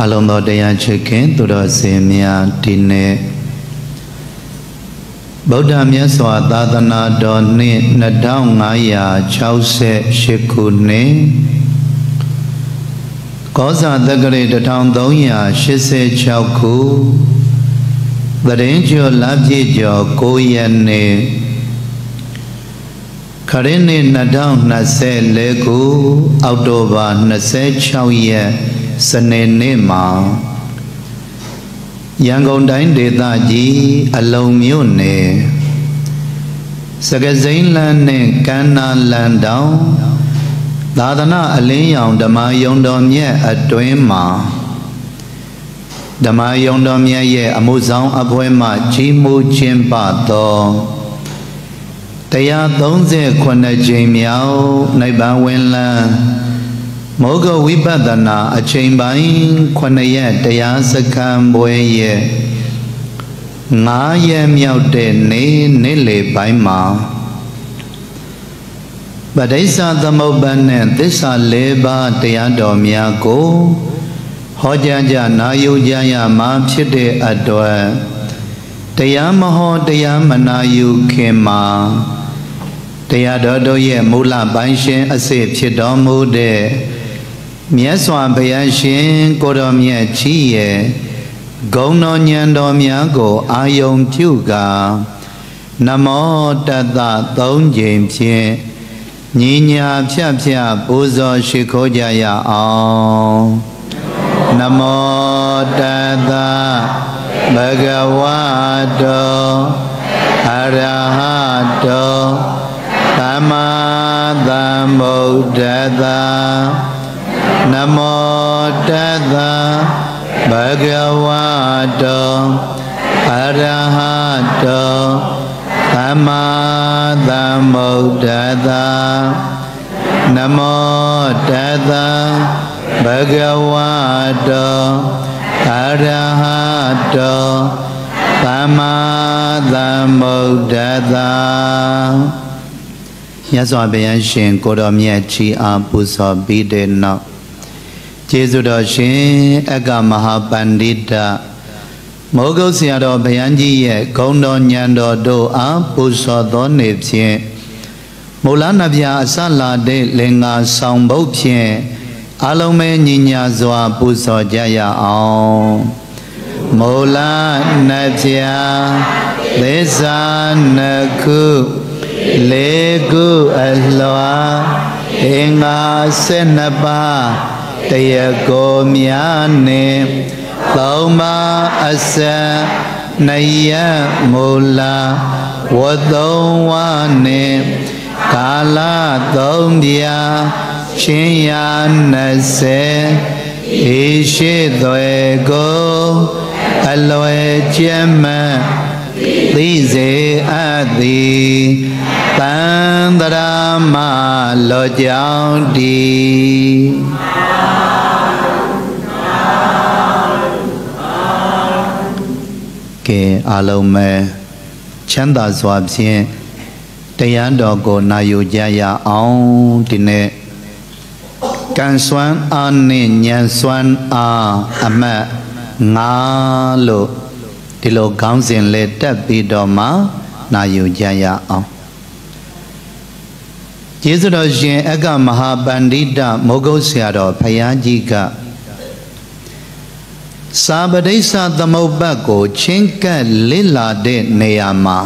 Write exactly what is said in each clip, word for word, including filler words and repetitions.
Along the day chicken to the Semia Tine Buddha Miaswa Dadana Doni Nadaungaya Chause Shikune Kosa the great town Donya Shise Chauku The angel Labjijo Koyane Karine Nadang Nase Legu Outdoba Nase Chauye Sane Nema Yangon Dine de Daji Alomune Sagazain Lane Kana Landau Dadana Alayam Dama Yondomye at Duema Dama Yondomye ye Amuzang Abuema Chimu Chimpa Do Taya Donze Kwana Jamiao Naiba Wenla Mogo Wibadana a chambain Kwanaya Daya Sakam Boye Naya Miaute Ne Nele Baima Badesa the Moban and Tisa Leba Dayado Miako Hojaja Nayu Jaya Ma Chide Adwa Dayamaho Dayamanayu Kema Dayado Ye Mula Banshin Asip Chidomu De Miaswan Bayashin Goromia Chie Gono Nyandomiago Ayom Puga Namo Tata Don James Ninya Pia Pia Buzo Shikojaya Om Namo Tata Bhagavato Arahato Tama Thambuddhata Namo Tassa Bhagavato Arahato Samma Sambuddhassa Namo Tassa Bhagavato Arahato Samma Sambuddhassa Yaswa Bayanshin Kodamya Chi Apusa Bidena Jesudo Shin Ega Mahabandita Mogo Siado Bayanji Ye Kondo Nyando Do Apusa Donepsye Mulana Bia Asala De Lenga Sambopye Alome Ninya Zwa Pusa Jaya Om Mula Napya Desa Naku Legu Alwa Inga Senapa Tayago Miane Lauma Asa Naya Mula Wadowane Kala Dombia Chinya Nase Ishi Doego Aloe Jema Lize Adi Tandarama Lojang Di Ke Alome Chanda Swabsien Tayando Go Nayu Jaya Aung Tine Kan Swan Ani Nyan Swan A Ama Ngalo Tilo Gangsin Le Tapi Doma Nayu Jaya Aung Jesudo Shin Ega Mahabandita Mogo Siado Payajika Sabadesa Thamobako Chinka Lila De Neyama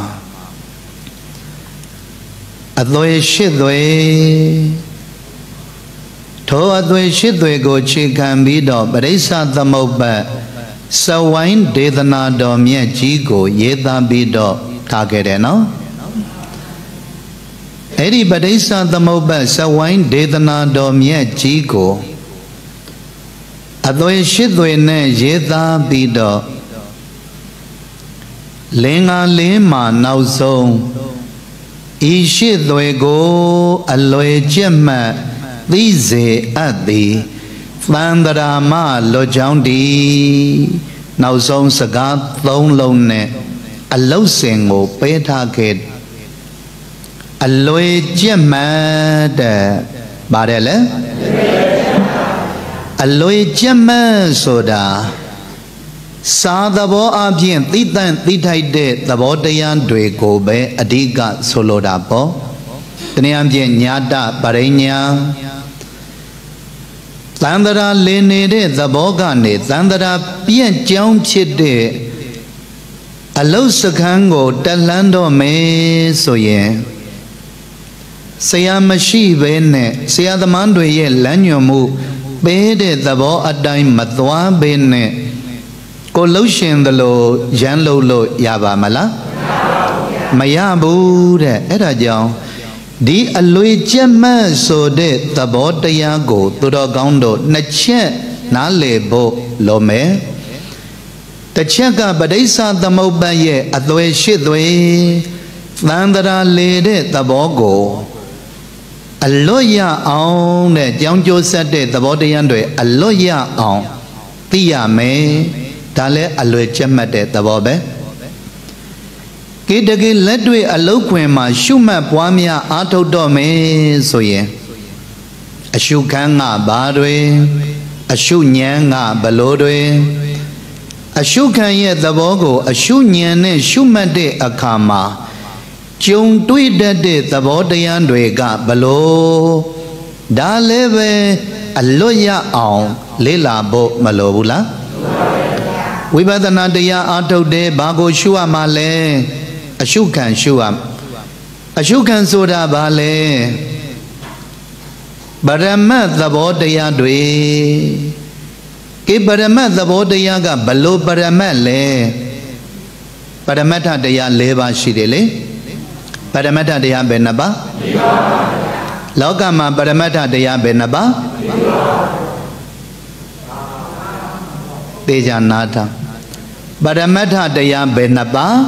Adwe Shidwe To Adwe Shidwe Go Chikan Bido Badesa Thamoba Sawain Dedana Domya Jigo Yeda Bido Tagereno Eri Badesa Thamoba Sawain Dedana Domya Jigo Adwe Shidwe Ne Yeda Bido Lenga Lema Nauzong Ishidwe Go Aloe Jema Lize Adi Vandarama Lojaundi Nauzong Sagat Long Lone Alo Sengo Peta Kid Aloe Jema De Barele အလွေကျက်မဲ့ဆိုတာစာသဘောအပြင်သိတန့်သိထိုက်တဲ့သဘောတရားတွေကိုပဲအဓိကဆိုလိုတာပေါ့တနည်းအားဖြင့်ညာတပရိညာသန္တရာလင်းနေတဲ့သဘောကနေသန္တရာပြန့်ကြောင်းဖြစ်တဲ့အလုစခန်းကိုတက်လှမ်းတော့မယ်ဆိုရင်ဆရာမရှိဘဲနဲ့ဆရာသမားတွေရဲ့လမ်းညွှန်မှုပေးတဲ့သဘောအတိုင်းမသွားဘဲနဲ့ကိုလှုပ်ရှင်သလိုရမ်းလို့လို့ရပါမလားမရဘူးတဲ့အဲ့ဒါကြောင့်ဒီအလွေကျက်မှတ်ဆိုတဲ့သဘောတရားကိုသူတော်ကောင်းတို့နှစ်ချက်နားလည်ဖို့လိုမယ်တစ်ချက်ကပဋိစ္စသမုပ္ပါဒ်ရဲ့အသွေရှိသွေသန္တရာလေတဲ့သဘောကိုအလွတ်ရအောင်တဲ့ကြောင်းကျိုးဆက်တဲ့သဘောတရားတွေအလွတ်ရအောင်သိရမယ်ဒါလည်းအလွယ်ကျက်မှတ်တဲ့သဘောပဲကိတကိလက်တွေ့အလုတ်ခွင်မှာရှုမှတ်ပွားများအားထုတ်တော့မယ်ဆိုရင်အရှုခန်းကဘာတွေအရှုဉဏ်ကဘလို့တွေအရှုခံရဲ့သဘောကိုအရှုဉဏ်နဲ့ရှုမှတ်တဲ့အခါမှာကြုံတွေ့တတ်တဲ့သဘောတရားတွေကဘလို့ဒါလည်းပဲအလွတ်ရအောင်လေ့လာဖို့မလိုဘူးလားဝိပဿနာတရားအားထုတ်တယ်ဘာကိုရှုရမှာလဲအရှုခံရှုရအရှုခံဆိုတာဘာလဲပရမတ်သဘောတရားတွေကိပရမတ်သဘောတရားကဘလို့ပရမတ်လဲပရမတ္ထတရား၄ပါးရှိတယ်လေပရမတ္ထတရားဘယ်နှပါး၄ပါးပါဗျာလောကမှာပရမတ္ထတရားဘယ်နှပါး၄ပါးသေချာနာထောင်ပရမတ္ထတရားဘယ်နှပါး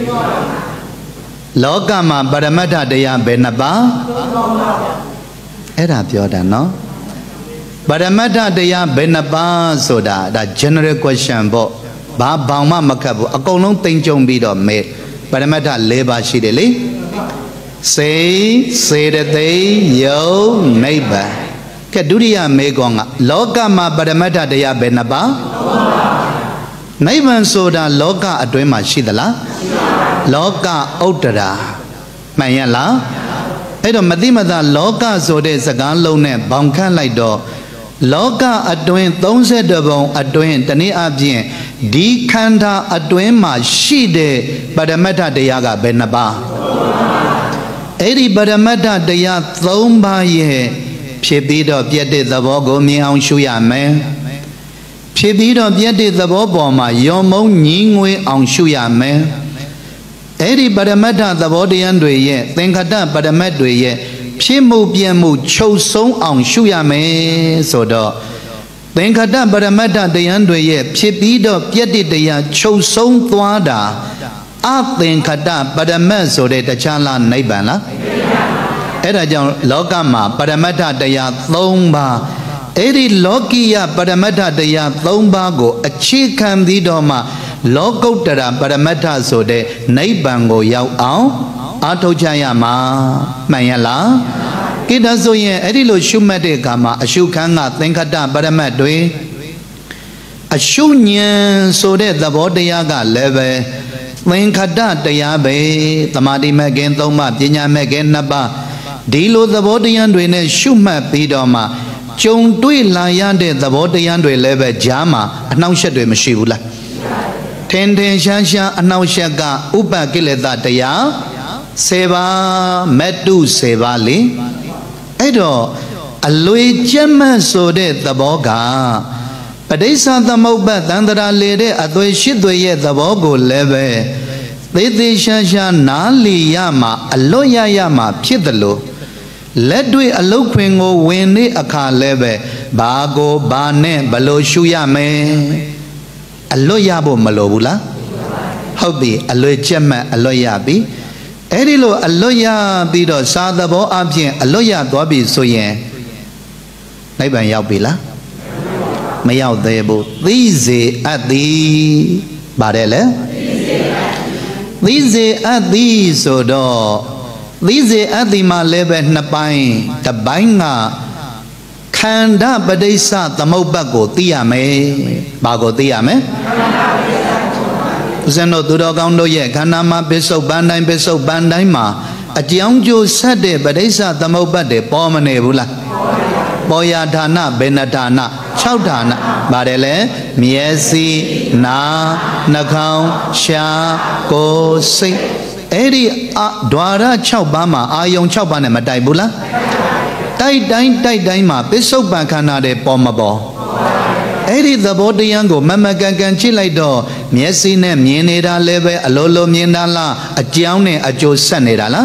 လောကမှာပရမတ္ထတရားဘယ်နှပါးအဲ့ဒါပြောတာနော်ပရမတ္ထတရားဘယ်နှပါးဆိုတာဒါ general question ပေါ့ဘာဘောင်မှမခတ်ဘူးအကုန်လုံးသိမ့်ကြုံပြီးတော့မေးပရမတ္ထ၄ပါးရှိတယ်လေစေစေတသိက်ယုံနိဗ္ဗာန်ကဲဒုတိယမေးခွန်းကလောကမှာပရမတ္ထတရားဘယ်နှပါးနိဗ္ဗာန်ဆိုတာလောကအတွင်းမှာရှိသလားလောကဥတ္တရာမှန်ရလားအဲ့တော့မသိမသာလောကဆိုတဲ့စကားလုံးနဲ့ဘောင်ခန့်လိုက်တော့လောကအတွင်း၃၁ပုံအတွင်းတနည်းအားဖြင့်ဒီခန္ဓာအတွင်းမှာရှိတဲ့ပရမတ္ထတရားကဘယ်နှပါးအဲ့ဒီပရမတ္ထတရား၃ပါးရဲ့ဖြစ်ပြီးတော့ပြတ်တဲ့သဘောကိုမြင်အောင်ရှုရမယ်ဖြစ်ပြီးတော့ပြတ်တဲ့သဘောပေါ်မှာယုံမုံညီငွေအောင်ရှုရမယ်အဲ့ဒီပရမတ္ထသဘောတရားတွေရဲ့သင်္ခတပရမတ်တွေရဲ့ဖြစ်မှုပြည့်မှုချုပ်ဆုံးအောင်ရှုရမယ်ဆိုတော့သင်္ခတပရမတ္ထတရားတွေရဲ့ဖြစ်ပြီးတော့ပြတ်တဲ့တရားချုပ်ဆုံးသွားတာအသင်္ခတပရမတ်ဆိုတဲ့တခြားလားနိဗ္ဗာန်လားအဲ့ဒါကြောင့်လောကမှာပရမတ္ထတရား၃ပါးအဲ့ဒီလောကီယပရမတ္ထတရား၃ပါးကိုအခြေခံပြီးတော့မှလောကုတ္တရာပရမတ္ထဆိုတဲ့နိဗ္ဗာန်ကိုရောက်အောင်အားထုတ်ကြရမှာမှန်ရလားကိတ္တဆိုရင်အဲ့ဒီလိုရှုမှတ်တဲ့အခါမှာအရှုခံကသင်္ခတပရမတ်တွေအရှုဉဏ်ဆိုတဲ့သဘောတရားကလည်းပဲသင်္ခတတရားပဲသမာဓိမဲ့ခင်၃ပါးပညာမဲ့ခင်၂ပါးဒီလိုသဘောတရားတွေနဲ့ရှုမှတ်ပြီးတော့မှကြုံတွေ့လာရတဲ့သဘောတရားတွေလည်းပဲကြားမှာအနှောင့်အယှက်တွေမရှိဘူးလားထင်ထင်ရှားရှားအနှောင့်အယှက်ကဥပကိလေသာတရား၁၀ပါးမတ္တု၁၀ပါးလေအဲ့တော့အလွေကျက်မှတ်ဆိုတဲ့သဘောကပဋိစ္စသမုပ္ပါဒ်သန္တရာလေတဲ့အသွေးရှိသွေရဲ့သဘောကိုလည်းပဲသေးသေးရှားရှားနားလည်ရမှာအလွတ်ရရမှာဖြစ်တယ်လို့လက်တွေ့အလုတ်ခွင်ကိုဝင်နေအခါလည်းပဲဘာကိုဘာနဲ့ဘလို့ရှုရမယ်အလွတ်ရဖို့မလိုဘူးလားဟုတ်ပြီအလွတ်ကျက်မှတ်အလွတ်ရပြီအဲ့ဒီလိုအလွတ်ရပြီးတော့စာသဘောအပြင်အလွတ်ရသွားပြီဆိုရင်နိဗ္ဗာန်ရောက်ပြီလားမရောက်သေးဘူးသိစေအပ်သည်ပါတယ်လေသိစေအပ်သည်ဆိုတော့သိစေအပ်သည်မှာလည်းပဲနှစ်ပိုင်းတစ်ပိုင်းကခ khanda badisa tamobako tiyame bago tiyame Zeno Duro Gaundo ye Kanama Beso Bandai Beso Bandai ma a Jiangju Sade Badesa Tamobade Pomane Bula Boya Dana Benadana Chaudana Badele Miesi Na Nakau Sha Ko Si Eri A Dwara Chaubama Ayong Chaubane Madai Bula Tai Dai Tai Dai ma Beso Bankana de Pomabo Eri the body yango Mama Gangan Chilaido Miesine Mienera Leve Alolo Mienala a Jiaune a Jo Sanedala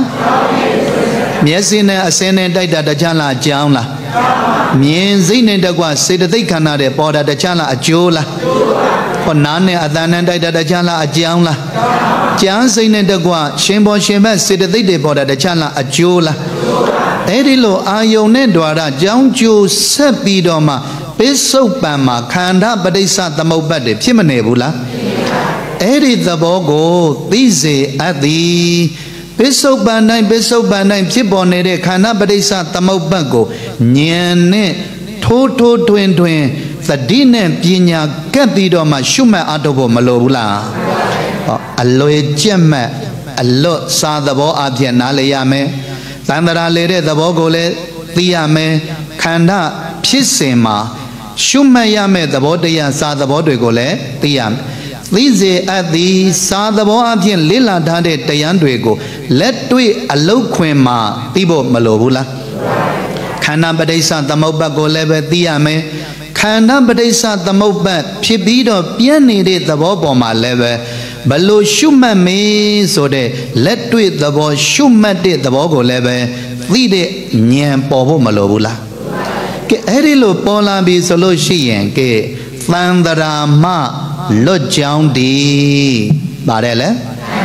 Miesine Asene Daida da Jala Jaula Mien Zine Dagua said the Canade Borda da Jala a Jola Ponane Adana Daida da Jala a Jaula Jan Zine Dagua Shembo Shema said the day Borda da Jala a Jola Erilo Ayone Dwara Janju Sepidoma Peso Pama Kanda Badisa Tamobade Pimanebula Eri the Bogo Bize Adi Peso Banai Peso Banai Pibonere Kana Badisa Tamobago Nyane Toto Twin Twin the Dine Pina Capidoma Shuma Adobo Malobula Aloe Gemme Alo Sadabo Abianale Yame Tandara Lere the Bogole Tiame Kanda Pisema Shumayame the Bodaya Sa the Bodegole, Tiam. These at the Sa the Boabian Lila Dade Tayandwego, let we aloquema, Tibo Malobula. Kana Badesa the Mobago Leve Tiame, Kana Badesa the Mobat, Pibido, Piani the Boboma Leve, Balo Shuma me so de, let we the Bo Shuma de the Bogo Leve, Vide Nyam Bobo Malobula. Ke erilo pola bi solo shi yen ke thandara ma lot jaung di bare le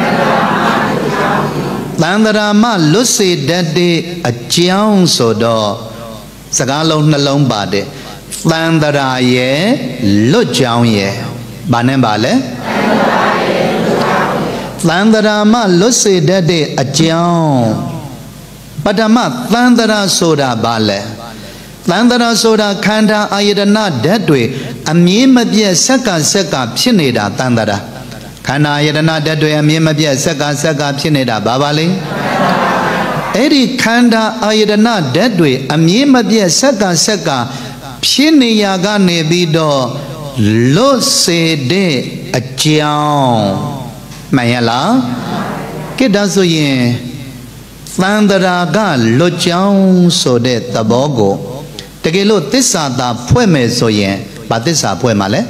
thandara ma lot se dat de a jaung so do saka long na long ba de thandara ye lot jaung ye ba ne ba le thandara ma lot se dat de a jaung padama thandara soda ba le Landara soda Kanda Ayadana Dadwe, a Mimabia Saka Saka Pineda Tandara. Kana Ayadana Dadwe, a Mimabia Saka Saka Pineda Babali. Eri Kanda Ayadana Dadwe, a Mimabia Saka Saka Pineyaga Nebido, Lo Se de a Jiao Mayala Kedazoye Landara Ga Lo Jiao so de Tabogo. Tegelo Tissa da Pueme Soye, Batissa Puemale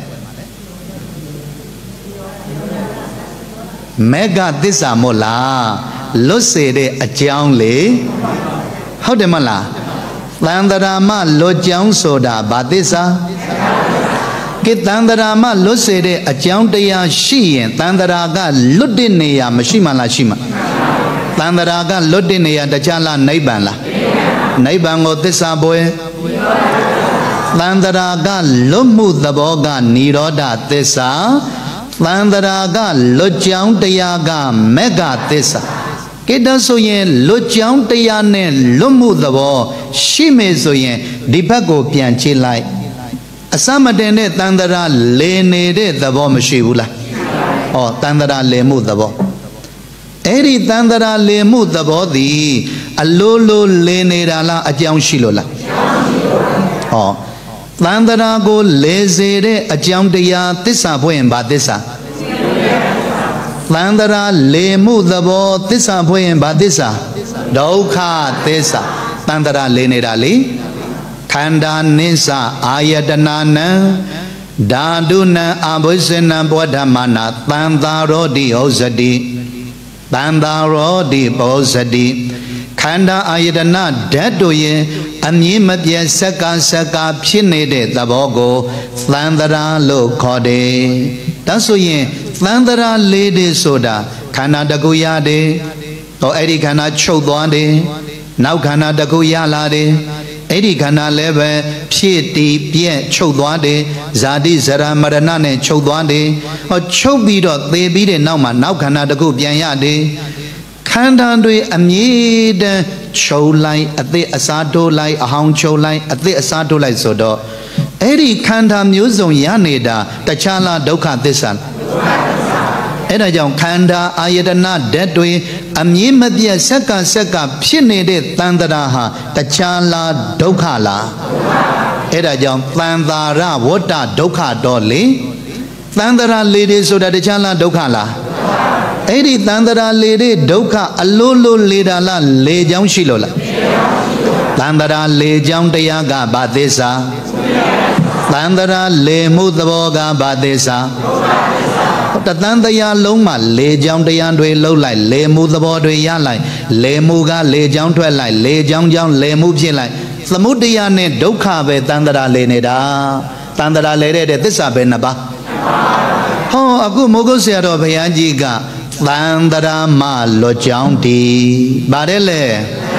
Mega Tissa Mola, Lose de a Jiang Le, how de Mala Landarama Lo Jiang Soda, Batissa Get Landarama Lose de a Jiang Dea Shi and Landaraga Ludinea Mashima Lashima Landaraga Ludinea the Jala Naibala Naibango Tissa Boy Landaraga Lumu the Boga Niroda Tessa Landaraga Lojang Dayaga Mega Tessa Kedasoyen Lojang Dayane Lumu the Bo Shimezoyen Dipago Pianchi like Asamadene Tandara Lene the Bo Mashibula or Tandara Lemu the Bo Eri Tandara Lemu the Bodi Alolo Lene Rala Ajang Shilola Oh, Landara go lezere a jamdia tissa poem badissa. Landara lemu the bo tissa poem badissa. Doka tessa. Landara lenerali. Kanda nisa ayadanana. Daduna abusena bodamana. Landaro di osadi. Landaro di posadi. Kanda ayadana dadoye. Amyimabya Saka Saka Pinede the Bogo, Landara Lo Kode. Tasoye, Landara Lady Soda, Kana Daguyade, or Eddie Kana Chodwade, now Kana Daguyalade, Eddie Kana Leve, Pieti, Pie Chodwade, Zadi Zara Maranane Chodwade, or Chobido, they beat it now, now Kana Dagu Pianyade. khăn đàn đuôi âm nhị đen châu lại ở đây ở xa đô lại ở hồng châu lại ở đây ở xa đô lại số đó ấy đi khăn đàn nhiều dùng giá này đã ta cha là đâu khăn thế san ấy là dòng khăn đàn ai đã na đẹp đuôi âm nhị mất bia sắc cả sắc cả phía này để tan ra ha ta cha là đâu khăn là ấy là dòng tan ra vô ta đâu khăn đó lý tan ra lý đi số đó ta cha là đâu khăn là ấy đi tan ra lý đi đâu khăn alo lo lý ra là lý dòng xí lo là tan ra lý dòng tây ga ba thế sa tan ra lý mu tabo ga ba thế sa ta tan tây lông mà lý dòng tây đuôi lâu lại lý mu tabo đuôi ya lại lý mu ga lý dòng thuê lại lý dòng dòng lý mu phía lại samudaya ne dukha về tan ra lý này đã tan ra lý để tích sa về napa ho aku mogo se ro bhaya ji ga tan ra ma lo chang ti ba de le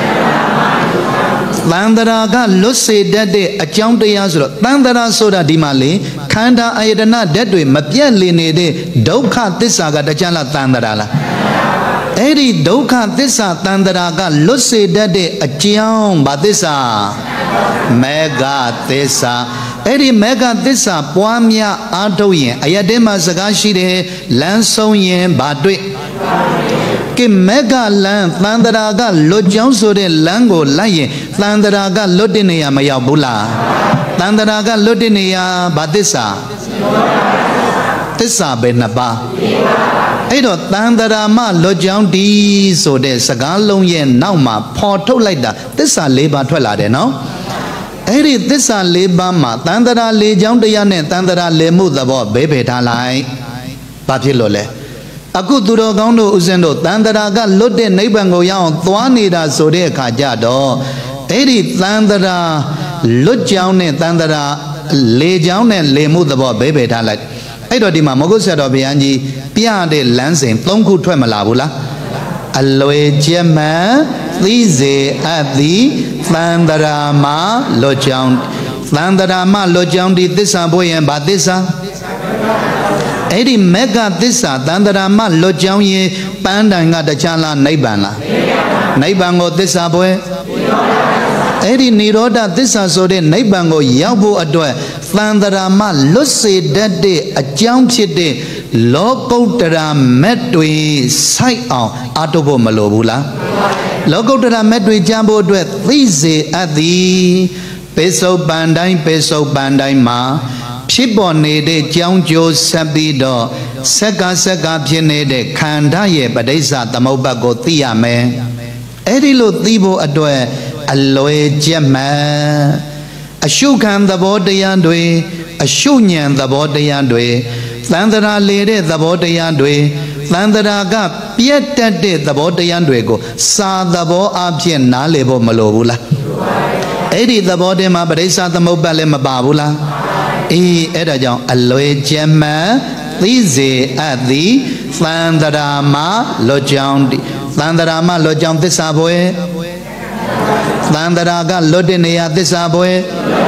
tan ra ga lo se dat de a chang taya so tan ra so da di ma le khanda ayatana dat twe ma piat le ne de dukha tissa ga ta chan la tan ra la ấy đi đâu cả tissa tan ra ga lo se dat de a chang ba tissa mega tissa ấy đi mega tissa pwa mya a thau yin ayate ma saka shi de lan song yin ba twe cái mega lan tan ra ga lo chang so de lan ko lai yin tan ra ga lo de ne ya ma yaw bu la tan ra ga lo de ne ya ba tissa tissa be na ba ấy đó tan ra ma lo chang đi so de saka long yin naw ma pho thau lai da tissa le ba thwat la de no ấy đi tissa le ba ma tan ra le chang taya ne tan ra le mu thabo be be tha lai ba phit lo le aku tu ro kaung do usin do tan ra ga lut de nibbang ko yaw twa nida so de akha ja do ấy đi tan ra lut chang ne tan ra le chang ne le mu thabo be be tha lai ấy đó đi mà mô sa đó bia gì bia để lãng sinh tông khu thuê mà là bù la alloy chém mà tí dễ à tí tan ra mà lo chang tan ra mà lo chang đi tissa bôi em ba tissa ấy đi mega tissa tan ra mà lo chang ye pan đàn ngã đã cha la nấy bàn la nấy bàn ngô tissa bôi ấy đi niroda tissa số de nấy bàn ngô giáo bu ở đuôi tan ra mà lo se dat de a chang phit de lo Gautara met twe sai aw a to bo ma lo bu la lo Gautara met twe chang bo atwet thi se at thi pe sau ban dai pe sau ban dai ma phit paw ne de chang jo sat pi do sakka sakka phit ne de khanda ye padissa thamuppat ko thi ya me ấy đi lo thi bo atwet a loi chet ma a shu khan thabo taya twe a shu nyan thabo taya twe tan ra le de thabo taya twe tan ra ga piat tat de thabo taya twe ko sa thabo a phit na le bo ma lo bu la ấy đi thabo de ma padissa thamuppat le ma pa bu la ê ấy da jaung a loi chet ma thi se at thi tan ra ma lo chang tan ra ma lo chang tissa boy tan ra ga lo de ne ya tissa boy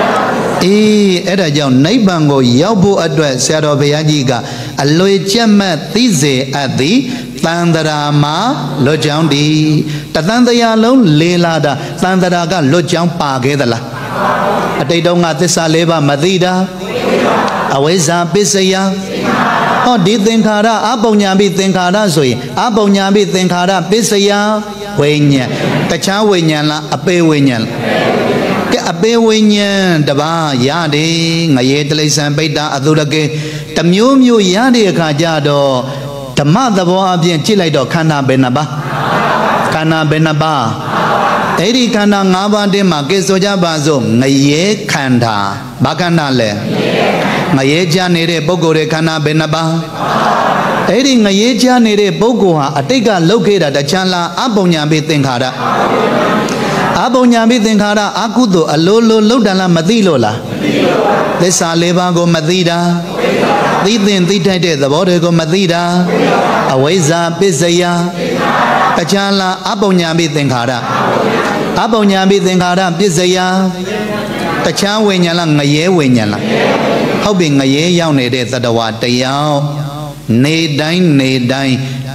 ê ấy da jaung nibbang ko yaw bu atwet sa ro bhaya ji ga a loi chet ma thi se at thi tan ra ma lo chang đi ta tan taya long le la da tan ra ga lo chang pa ke da la a tai dong nga tissa le ba ma thi da awesa pissaya ho di thengkhara a paunya bi thengkhara so yin a paunya bi thengkhara pissaya winya ta cha winya la ape winya cái ape winya ta ba ya de ngaye tlaisan paita athurake ta myo myo ya de akha ja do dhamma thabo a phit chit lai do khana be na ba khana be na ba ấy đi khana ngã ba de ma ke so ja ba so ngaye khanda ba khanda le ngaye cha ne de puggol de khana be na ba ấy đi ngaye cha ne de puggol ha atit ka lauk khe da ta chan la a paunya bi thengkhara a paunya bi thengkhara a kuto a lo lo lauk dan la ma thi lo la tissa le ba ko ma thi da thi thin thi thait de thabo de ko ma thi da awesa pissaya ta chan la a paunya bi thengkhara a paunya bi thengkhara pissaya ta cha winya la ngaye winya laဟုတ်ပြီငရဲရောက်နေတဲ့သတ္တဝါတယောက်နေတိုင်းနေတိုင်းခ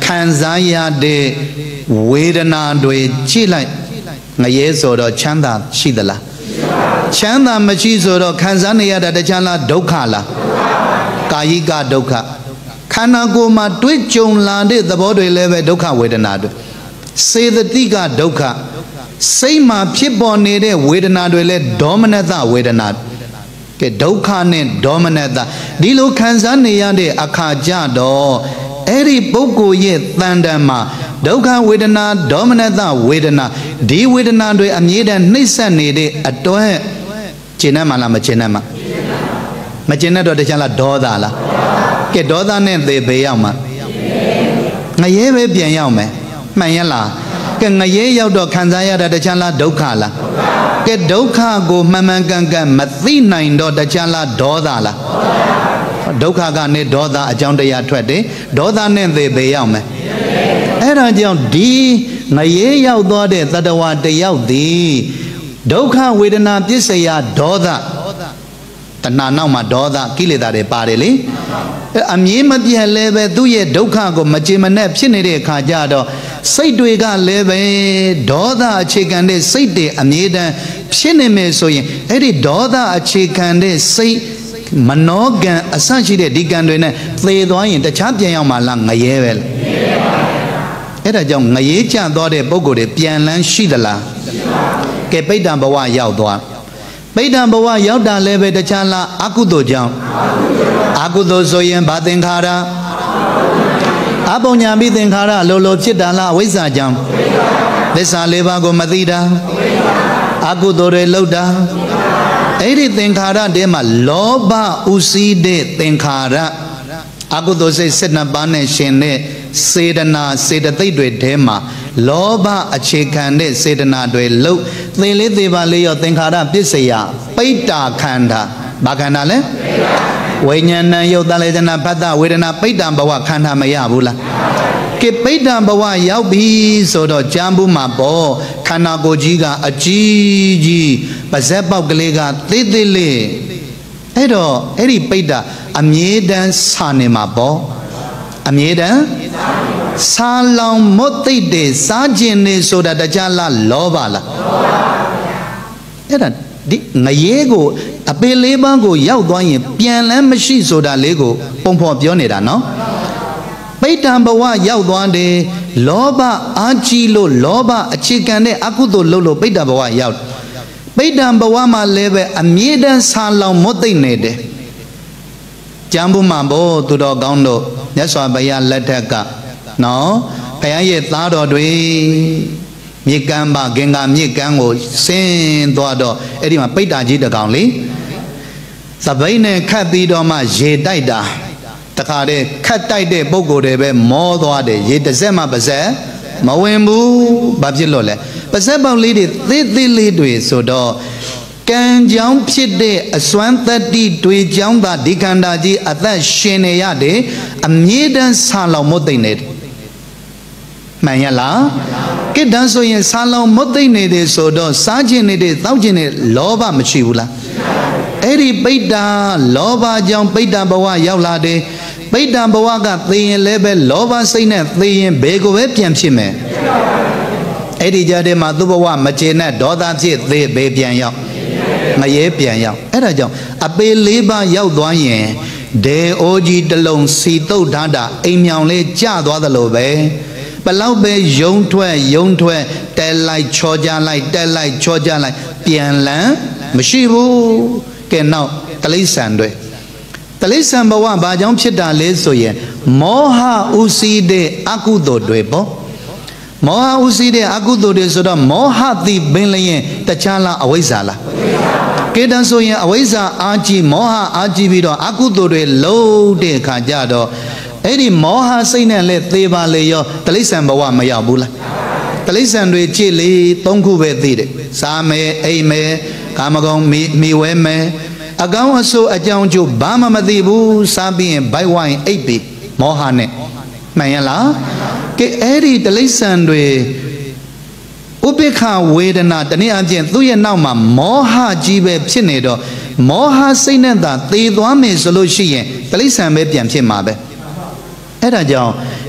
ခံစားရတဲ့ဝေဒနာတွေကြည့်လိုက်ငရဲဆိုတော့ချမ်းသာရှိသလားချမ်းသာမရှိဆိုတော့ခံစားနေရတာတခြားလားဒုက္ခလားကာယိကဒုက္ခခန္ဓာကိုယ်မှာတွေးကြုံလာတဲ့သဘောတွေလည်းပဲဒုက္ခဝေဒနာတွေစေတသိကဒုက္ခစိတ်မှာဖြစ်ပေါ်နေတဲ့ဝေဒနာတွေလည်းဒေါမနတဝေဒနာကဲဒုက္ခနဲ့ဒေါမနတဒီလိုခံစားနေရတဲ့အခါကြတော့အဲ့ဒီပုဂ္ဂိုလ်ရဲ့တန်တန်မှာဒုက္ခဝေဒနာဒေါမနတဝေဒနာဒီဝေဒနာတွေအမြဲတမ်းနှိမ့်ဆက်နေတဲ့အတွက်ကျင်တတ်မှလားမကျင်တတ်မှမကျင်တတ်တော့တခြားလားဒေါသလားကဲဒေါသနဲ့သေပေရောက်မှာငရဲပဲပြန်ရောက်မယ်မှန်ရလားကဲငရဲရောက်တော့ခံစားရတာတခြားလားဒုက္ခလားကဲဒုက္ခကိုမှန်မှန်ကန်ကန်မသိနိုင်တော့တခြားလားဒေါသလားဒုက္ခကနေဒေါသအကြောင်းတရားထွက်တယ်ဒေါသနဲ့သေပေရောက်မယ်အဲ့ဒါကြောင့်ဒီငရဲရောက်သွားတဲ့သတ္တဝါတယောက်သည်ဒုက္ခဝေဒနာပစ္စယဒေါသတဏှာနောက်မှာဒေါသကိလေသာတွေပါတယ်လေအမြင်မပြတ်လဲပဲသူ့ရဲ့ဒုက္ခကိုမကြေမနက်ဖြစ်နေတဲ့အခါကျတော့စိတ်တွေကလည်းပဲဒေါသအခြေခံတဲ့စိတ်တွေအမြဲတမ်းဖြစ်နေမယ်ဆိုရင်အဲ့ဒီဒေါသအခြေခံတဲ့စိတ်မနောကံအဆရှိတဲ့ဒီကံတွေနဲ့သေသွားရင်တခြားပြန်ရောက်မှလားငရဲပဲအဲ့ဒါကြောင့်ငရဲကျသွားတဲ့ပုံကိုယ်တွေပြန်လန်းရှိသလားကဲပိဋ္ဌံဘဝရောက်သွားပိဋ္ဌံဘဝရောက်တာလည်းပဲတခြားလားအကုသိုလ်ကြောင့်အကုသိုလ်ဆိုရင်ဘာသင်္ခါရအပုံညာပိသင်္ခါရလိုလိုဖြစ်တာလားအဝိဇ္ဇာကြောင့်သစ္စာလေးပါးကိုမသိတာအကုသိုလ်တွေလုပ်တာအဲ့ဒီသင်္ခါရတဲမှာလောဘဥစည်းတဲ့သင်္ခါရအကုသိုလ်စိတ်စစ်နှစ်ပါးနဲ့ရှင်တဲ့စေတနာစေတသိက်တွေထဲမှာလောဘအခြေခံတဲ့စေတနာတွေလို့သေလေးသေးပါလေးရောသင်္ခါရပစ္စယပိဋ္ဌာခန္ဓာဘာခန္ဓာလဲဝိညာဏယုတ်တလေဇနာဖတ်တဝေဒနာပိဋ္ဌာဘဝခန္ဓာမရဘူးလားကဲပိဋ္ဌာဘဝရောက်ပြီဆိုတော့ကြမ်းဘူးမှာပေါ့ခန္ဓာကိုယ်ကြီးကအကြီးကြီးပါဇက်ပေါက်ကလေးကသေးသေးလေးအဲ့တော့အဲ့ဒီပိဋ္ဌာအမြဲတမ်းစာနေမှာပေါ့အမြဲတမ်းစာလောင်မွတ်သိတဲ့စားခြင်းနေဆိုတာတခြားလားလောဘလားအဲ့ဒါဒီငရဲကိုအပေလေးပါးကိုရောက်သွားရင်ပြန်လန်းမရှိဆိုတာလေးကိုပုံဖော်ပြောနေတာနော်ပိဋ္ဌံဘဝရောက်သွားတယ်လောဘအာကြီးလို့လောဘအခြေခံတဲ့အကုသိုလ်လုပ်လို့ပိဋ္ဌံဘဝရောက်ပိဋ္ဌံဘဝမှာလည်းပဲအမြဲတမ်းစာလောင်မွတ်သိနေတယ်ကျမ်းဘုမှာဘောသူတော်ကောင်းတို့မြတ်စွာဘုရားလက်ထက်ကနော်ဘုရားရဲ့သားတော်တွေမြေကမ်းပါဂင်္ဂါမြေကမ်းကိုဆင်းသွားတော့အဲ့ဒီမှာပိဋ္ဌာကြီးတကောင်လေသပိတ်နဲ့ခတ်ပြီးတော့မှရေတိုက်တာတခါတည်းခတ်တိုက်တဲ့ပုံကိုယ်တွေပဲမောသွားတယ်ရေတစ်စက်မှပါစက်မဝင်ဘူးဘာဖြစ်လို့လဲပါစက်ပေါက်လေးတွေသေးသေးလေးတွေဆိုတော့ကံကြောင့်ဖြစ်တဲ့အစွမ်းတတ္တိတွေကြောင့်သာဒီခန္ဓာကြီးအသက်ရှင်နေရတယ်အမြဲတမ်းဆာလောင်မွတ်သိမ့်နေတယ်မှန်ရလားကိတ္တဆိုရင်ဆာလောင်မွတ်သိမ့်နေတယ်ဆိုတော့စားခြင်းနေတဲ့တောက်ခြင်းနဲ့လောဘမရှိဘူးလားအဲ့ဒီပိဋ္ဌာလောဘကြောင့်ပိဋ္ဌာဘဝရောက်လာတယ်ပိဋ္ဌာဘဝကသိရင်လည်းပဲလောဘစိတ်နဲ့သိရင်ဘယ်ကိုပဲပြန်ဖြစ်မယ်အဲ့ဒီကြတဲ့မှာသူ့ဘဝမကျေနပ်ဒေါသဖြစ်သေးဘယ်ပြန်ရောက်ငရဲပြန်ရောက်အဲ့ဒါကြောင့်အပေလေးပါးရောက်သွားရင်ဒေအိုကြီးတလုံးစီတုတ်ထားတာအိမ်မြောင်လေးကျသွားသလိုပဲဘလောက်ပဲယုံထွက်ယုံထွက်တဲလိုက်ချောကြလိုက်တဲလိုက်ချောကြလိုက်ပြန်လန်းမရှိဘူးကဲနောက်တိရစ္ဆာန်တွေတိရစ္ဆာန်ဘဝဘာကြောင့်ဖြစ်တာလဲဆိုရင်မောဟဥစည်းတဲ့အကုသိုလ်တွေပေါ့မောဟဥစည်းတဲ့အကုသိုလ်တွေဆိုတော့မောဟတိပင်လျင်တခြားလားအဝိဇ္ဇာလားကေတံဆိုရင်အဝိဇ္ဇာအာကြီးမောဟအာကြီးပြီးတော့အကုသိုလ်တွေလုံးတဲ့အခါကျတော့အဲ့ဒီမောဟစိတ်နဲ့လည်းသေပါလေရောတိရစ္ဆာန်ဘဝမရောက်ဘူးလားတိရစ္ဆာန်တွေကြည့်လေသုံးခုပဲသိတယ်စားမယ်အိမ်မယ်ကာမဂုဏ်မိဝဲမယ်အကောင်းအဆိုးအကြောင်းကျိုးဘာမှမသိဘူးစားပြီးရင်ဘိုက်ဝိုင်းအိပ်ပြီးမောဟနဲ့မှန်ရလားကဲအဲ့ဒီတိရစ္ဆာန်တွေဥပိ္ပခဝေဒနာတနည်းအားဖြင့်သူ့ရဲ့နောက်မှာမောဟကြီးပဲဖြစ်နေတော့မောဟစိတ်နဲ့သာသေသွားမယ်ဆိုလို့ရှိရင်တိရစ္ဆာန်ပဲပြန်ဖြစ်မှာပဲအဲ့ဒါကြောင့်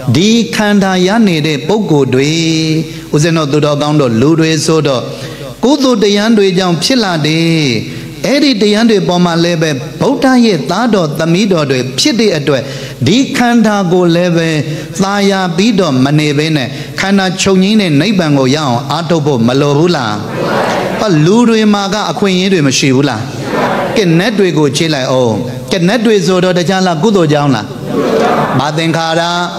di khanda ya ne de pokko dwe useno tu do kaung do lu dwe so do kudu tayan dwe jaung phit la de edi tayan dwe paw ma le be Buddha ye tha do thami do dwe phit de atwet di khanda ko le be tha ya pi do ma ne be ne khanda chou ngin ne nibban ko ya aung a thok pho ma lo bu la pa lu dwe ma ka a khwin yin dwe ma shi bu la ke net dwe ko chit lai aung ke net dwe so do tacha la kudu jaung la ma thengkhara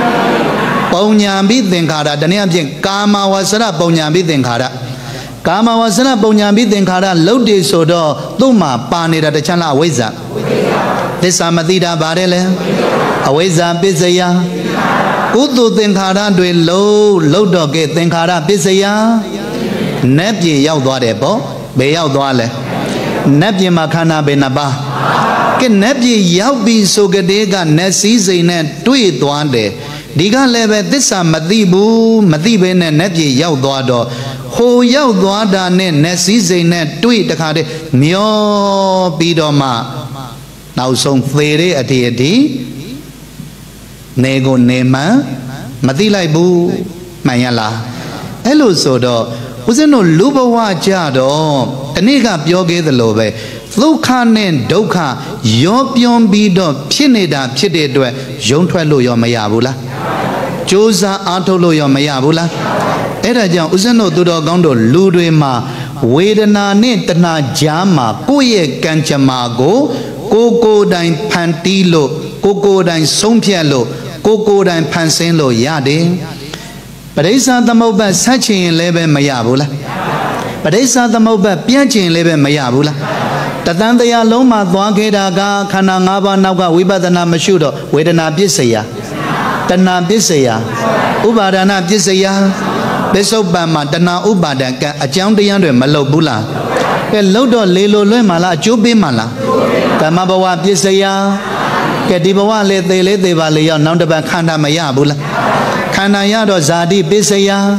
Paunyambi thengkhara taniya phit kama wasara paunyambi thengkhara kama wasara paunyambi thengkhara laut de so do tu ma pa neda tacha la awizza thissa ma thi ta ba de le awizza pissaya kudu thengkhara twe lo laut do ke thengkhara pissaya nat pyin yauk twa de po be yauk twa le nat pyin ma khana be na ba ke nat pyin yauk bi so ke de ka nat si sein ne twe twa de di ka le be thissa ma thi bu ma thi be ne nat pyin yauk twa do ho yauk twa da ne nat si sein ne twe ta kha de myo pi do ma naw song the de a thi a thi ne ko ne man ma thi lai bu man ya la ai lo so do useno lu bawa ja do tani ka pyo ke thalo be dukha ne dukha yo pyon bi do phit neda phit de atwet yong thwet lo yo ma ya bu la josa a thok lo yo ma ya bu la ai da jaung useno tu do kaung do lu twe ma Vedana ne tana ja ma ko ye kan chama ko ko ko dai phan ti lo ko ko dai song phyat lo ko ko dai phan sin lo ya de Padesa Thammapat sat chin le be ma ya bu la Padesa Thammapat pian chin le be ma ya bu la Tatan taya long ma thwa ke da ka khana ngah pa naw ka vipassana ma shu do Vedana pissaya Tana pissaya Upadana pissaya Pisoppan ma tana upadan ka a chaung tayan twe ma lou bu la ke lou do le lo lwe ma la a chou pi ma la Kamma bawa pissaya ke di bawa le the le the ba le yaw naw tapan khanda ma ya bu la khanda ya do zati pissaya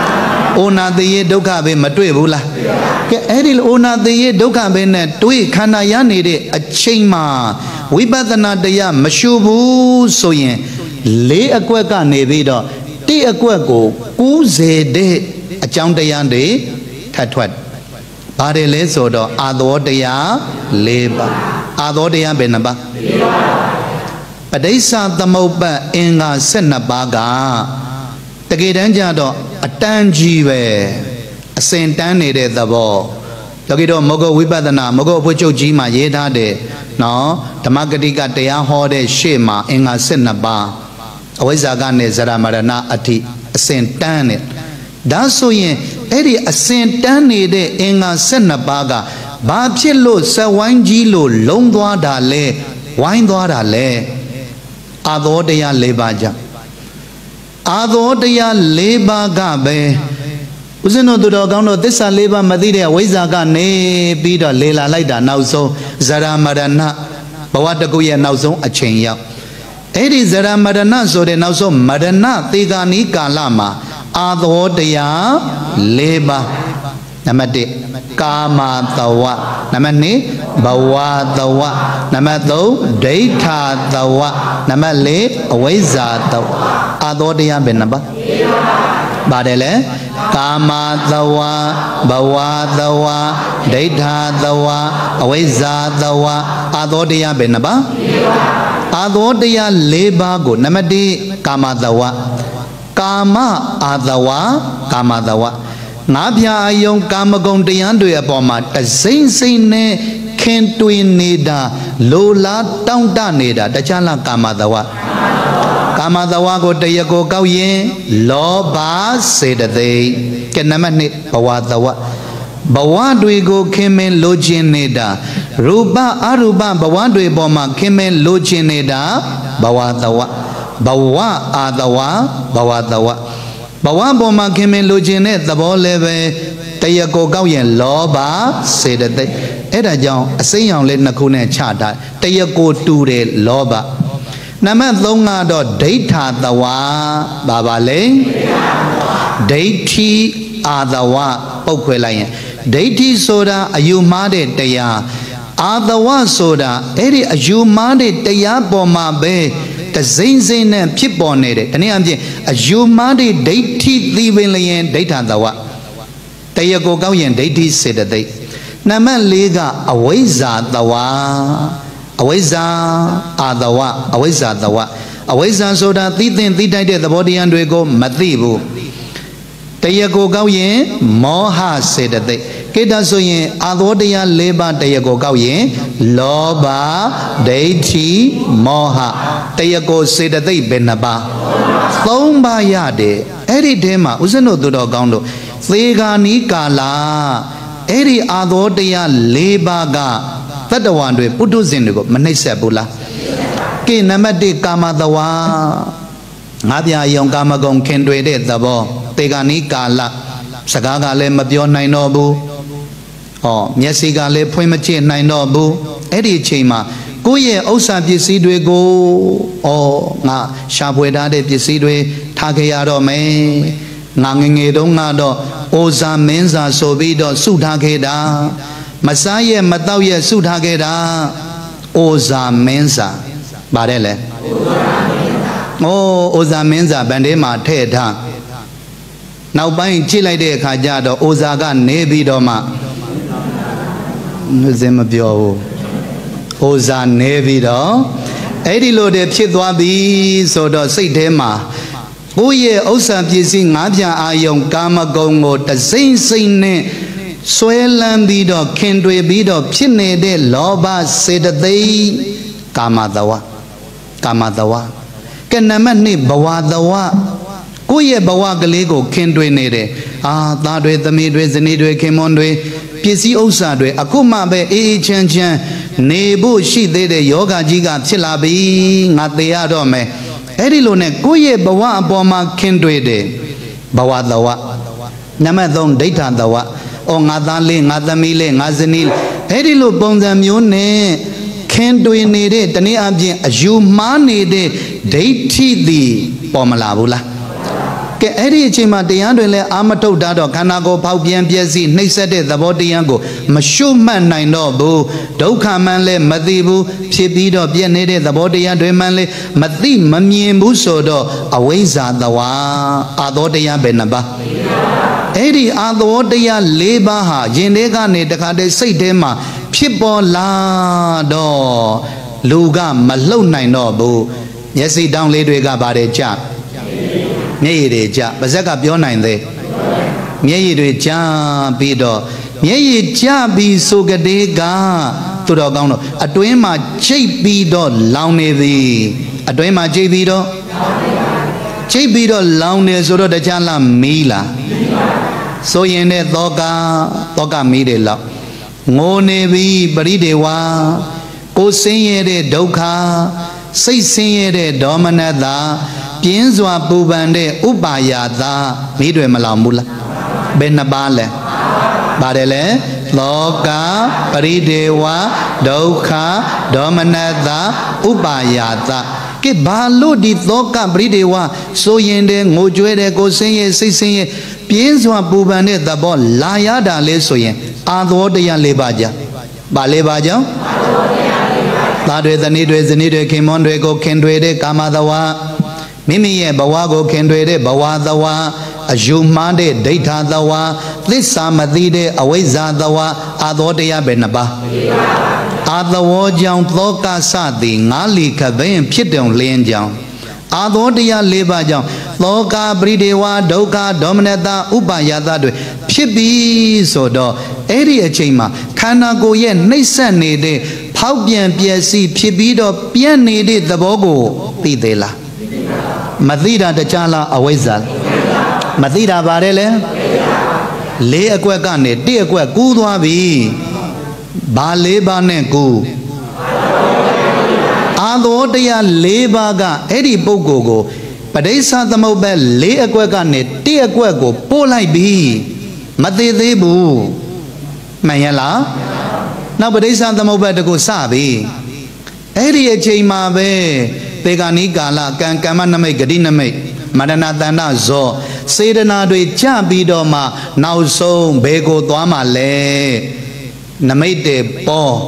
ona thiye dukha be ma twe bu la ke edi ona thiye dukha be ne twe khanda ya ne de a chain ma vipassana taya ma shu bu so yin le akwet ka ne bi do ti akwet ko ku se de a chaung tayan de that thwat ba de le so do a thaw taya le ba a thaw taya be na ba le ba Padesa Thammapat inga seven ba ka take tan ja do a tan ji be a sin tan ne de thabo yogi do mogo vipassana mogo phut chok ji ma ye tha de no Dhammakatika taya ho de shit ma inga seven ba awizza ka ne zara marana athi a sin tan ne da so yin edi a sin tan ne de inga seven ba ka ba phit lo sat wain ji lo long thwa da le wain thwa da le a thaw taya le ba ja a thaw taya le ba ka be useno tu do kaung do thissa le ba ma thi de awizza ka ne pi do le la lai da naw song zara marana bawa takku ye naw song a chain yaw edi zara marana so de naw song marana te ka ni kala ma a thaw taya le ba Number one, Kama Tawa. Number two, Bhava Tawa. Number two, Daitha Tawa. Number three, Avizza Tawa. Adodaya ben number? Badele Kama Tawa, Bhava Tawa, Daitha Tawa, Avizza Tawa. Adodaya ben number? Adodaya leba go. Number two, Kama Tawa. Kama Adawa, Kama Tawa. Nabya ayong kamagong tayan do apoma ta sein sein ne khen twin neda lola taung ta neda tachala kama dawa kama dawa ko taya ko kaw yin loba sedate ke number two bhava dawa bhava dwe ko khin men lo chin neda rupa arupa bhava dwe paw ma khin men lo chin neda bhava dawa bhava adawa bhava dawa Bawa boma kime lojine thabo le be taya ko kaw yin loba sedate eda jaung a sein yaung le nakku ne cha ta taya ko tu de loba number three ga do daitha tawa ba ba le daithi adawa pauk khwe lai yin daithi soda ayu ma de taya adawa soda edi ayu ma de taya paw ma be တစိမ့်စိမ့်နဲ့ဖြစ်ပေါ်နေတယ်တနည်းအားဖြင့်အယူမှားတွေဒိဋ္ဌိသိပင်လျင်ဒိဋ္ဌသဝတရားကိုကောက်ရင်ဒိဋ္ဌိစေတသိက်နံပါတ်၄ကအဝိဇ္ဇာသဝအဝိဇ္ဇာအာသဝအဝိဇ္ဇာသဝအဝိဇ္ဇာဆိုတာသိသိသိတိုက်တဲ့သဘောတရားတွေကိုမသိဘူးတရားကိုကောက်ရင်မောဟစေတသိက်ကိတ္တဆိုရင်အာသောတရား၄ပါးတရားကိုကောက်ရင်လောဘဒိဋ္ဌိမောဟတရားကိုစေတသိက်ဘယ်နှပါသုံးပါးရတယ်အဲ့ဒီထဲမှာဥစ္စနုသူတော်ကောင်းတို့သေဂာနီကာလာအဲ့ဒီအာသောတရား၄ပါးကတတ္တဝါတွေပုထုဇဉ်တွေကိုမနှိမ့်ဆက်ဘူးလားကိနံပါတ်၁ကာမတဝါငါးပြာယုံကာမဂုဏ်ခင်တွေတဲ့သဘောသေဂာနီကာလစကားကလည်းမပြောနိုင်တော့ဘူးဟောမျက်စိကလည်းဖွင့်မကြည့်နိုင်တော့ဘူးအဲ့ဒီအချိန်မှာကိုယ့်ရဲ့ဥစ္စာပစ္စည်းတွေကိုဩငါရှာဖွေထားတဲ့ပစ္စည်းတွေထားခဲ့ရတော့မယ်ငါငငယ်တုန်းကတော့အိုဇာမင်းစာဆိုပြီးတော့စုထားခဲ့တာမစားရဲ့မတော့ရဲ့စုထားခဲ့တာအိုဇာမင်းစာပါတယ်လေအိုအိုဇာမင်းစာဗန်ထဲမှာထည့်ထားနောက်ပိုင်းကြည့်လိုက်တဲ့အခါကျတော့အိုဇာကနေပြီးတော့မှစင်မပြောဘူးအိုဇာနေပြီးတော့အဲ့ဒီလိုတည်းဖြစ်သွားပြီဆိုတော့စိတ်ထဲမှာကိုယ့်ရဲ့ဥစ္စာပစ္စည်းငါးပြာအာယုံကာမဂုဏ်ကိုတစိမ့်စိမ့်နဲ့ဆွဲလန်းပြီးတော့ခင်တွေပြီးတော့ဖြစ်နေတဲ့လောဘစေတသိက်ကာမတဝကာမတဝကနမနှစ်ဘဝတဝကိုယ့်ရဲ့ဘဝကလေးကိုခင်တွေနေတယ်အာသားတွေသမီးတွေဇနီးတွေခင်မွန်းတွေပစ္စည်းဥစ္စာတွေအခုမှပဲအေးအေးချမ်းချမ်းနေဖို့ရှိသေးတဲ့ယောဂကြီးကဖြစ်လာပြီငါသေရတော့မယ်အဲ့ဒီလိုနဲ့ကိုယ့်ရဲ့ဘဝအပေါ်မှာခင်တွေတယ်ဘဝတဝနံပါတ်၃ဒိဋ္ဌတဝအော်ငါသားလေးငါသမီးလေးငါဇနီးအဲ့ဒီလိုပုံစံမျိုးနဲ့ခင်တွေနေတဲ့တနည်းအားဖြင့်အယူမှားနေတဲ့ဒိဋ္ဌိသည်ပေါ်မလာဘူးလားကဲအဲ့ဒီအချိန်မှာတရားတွေလည်းအာမထုတ်တာတော့ခန္ဓာကိုယ်ဖောက်ပြန်ပြည့်စည်နှိမ့်ဆက်တဲ့သဘောတရားကိုမရှုမှတ်နိုင်တော့ဘူးဒုက္ခမှန်လည်းမသိဘူးဖြစ်ပြီးတော့ပြည့်နေတဲ့သဘောတရားတွေမှန်လည်းမသိမမြင်ဘူးဆိုတော့အဝိဇ္ဇာတဝါအာသောတရားပဲနှပါအဲ့ဒီအာသောတရား၄ပါးဟာယင်ထဲကနေတခါတည်းစိတ်ထဲမှာဖြစ်ပေါ်လာတော့လူကမလှုပ်နိုင်တော့ဘူးမျက်စိတောင်းလေးတွေကပါတယ်ကြမျက်ရည်တွေကြပါဇက်ကပြောနိုင်သေးမျက်ရည်တွေကြပြီးတော့မျက်ရည်ကြပြီးဆိုကြတဲ့ကသူတော်ကောင်းတော့အတွင်းမှာချိတ်ပြီးတော့လောင်နေသည်အတွင်းမှာချိတ်ပြီးတော့ချိတ်ပြီးတော့လောင်နေဆိုတော့တခြားလားမီးလားဆိုရင်တဲ့သောကသောကမီးတွေလောက်ငိုနေပြီပရိဒေဝကိုဆင်းရဲတဲ့ဒုက္ခစိတ်ဆင်းရဲတဲ့ဒေါမနတာပြင်းစွာပူပန်တဲ့ဥပါယတာမိတွေမလောင်ဘူးလားဘယ်နှပါလဲပါတယ်လေလောကပရိဒေဝဒုက္ခဒေါမနတာဥပါယတာကဲဘာလို့ဒီသောကပရိဒေဝဆိုရင်တဲ့ငိုကြွဲတဲ့ကိုဆင်းရဲစိတ်ဆင်းရဲပြင်းစွာပူပန်တဲ့သဘောလာရတာလေဆိုရင်အာသောတရား၄ပါးကြပါ၄ပါးကြောင့်သားတွေဇနီးတွေဇနီးတွေခင်မွန်းတွေကိုခင်တွေတဲ့ကာမတဝါမိမိရဲ့ဘဝကိုခင်တွေတဲ့ဘဝတဝါအယူမှားတဲ့ဒိဋ္ဌတဝါသစ္စာမသိတဲ့အဝိဇ္ဇာတဝါအာသောတရားပဲနှစ်ပါးအာသဝောကြောင့်သောကစသည်ငါးလီခပင်ဖြစ်တုံလင်းကြောင့်အာသောတရား၄ပါးကြောင့်သောကပရိဒေဝဒုက္ခဒေါမနတာဥပါယတာတွေဖြစ်ပြီးဆိုတော့အဲ့ဒီအချိန်မှာခန္ဓာကိုယ်ရဲ့နှိမ့်ဆက်နေတဲ့ဖောက်ပြန်ပျက်စီးဖြစ်ပြီးတော့ပြန့်နေတဲ့သဘောကိုသိသေးလားမသိတာတခြားလားအဝိဇ္ဇာမသိတာပါတယ်လေလေးအကွက်ကနေတစ်အကွက်ကူးသွားပြီဘာလေးပါးနဲ့ကူးအာသောတရားလေးပါးကအဲ့ဒီပုဂ္ဂိုလ်ကိုပဋိစ္စသမုပ္ပါဒ်လေးအကွက်ကနေတစ်အကွက်ကိုပို့လိုက်ပြီမသိသေးဘူးမှန်ရလားနောက်ပဋိစ္စသမုပ္ပါဒ်တကူစပြီအဲ့ဒီအချိန်မှာပဲသေဂာနိကာလကံကမ္မနမိတ်ဂတိနမိတ်မရဏတန္တဇောစေတနာတွေကြပြီးတော့မှနောက်ဆုံးဘယ်ကိုသွားမှလဲနမိတ်တေပေါ်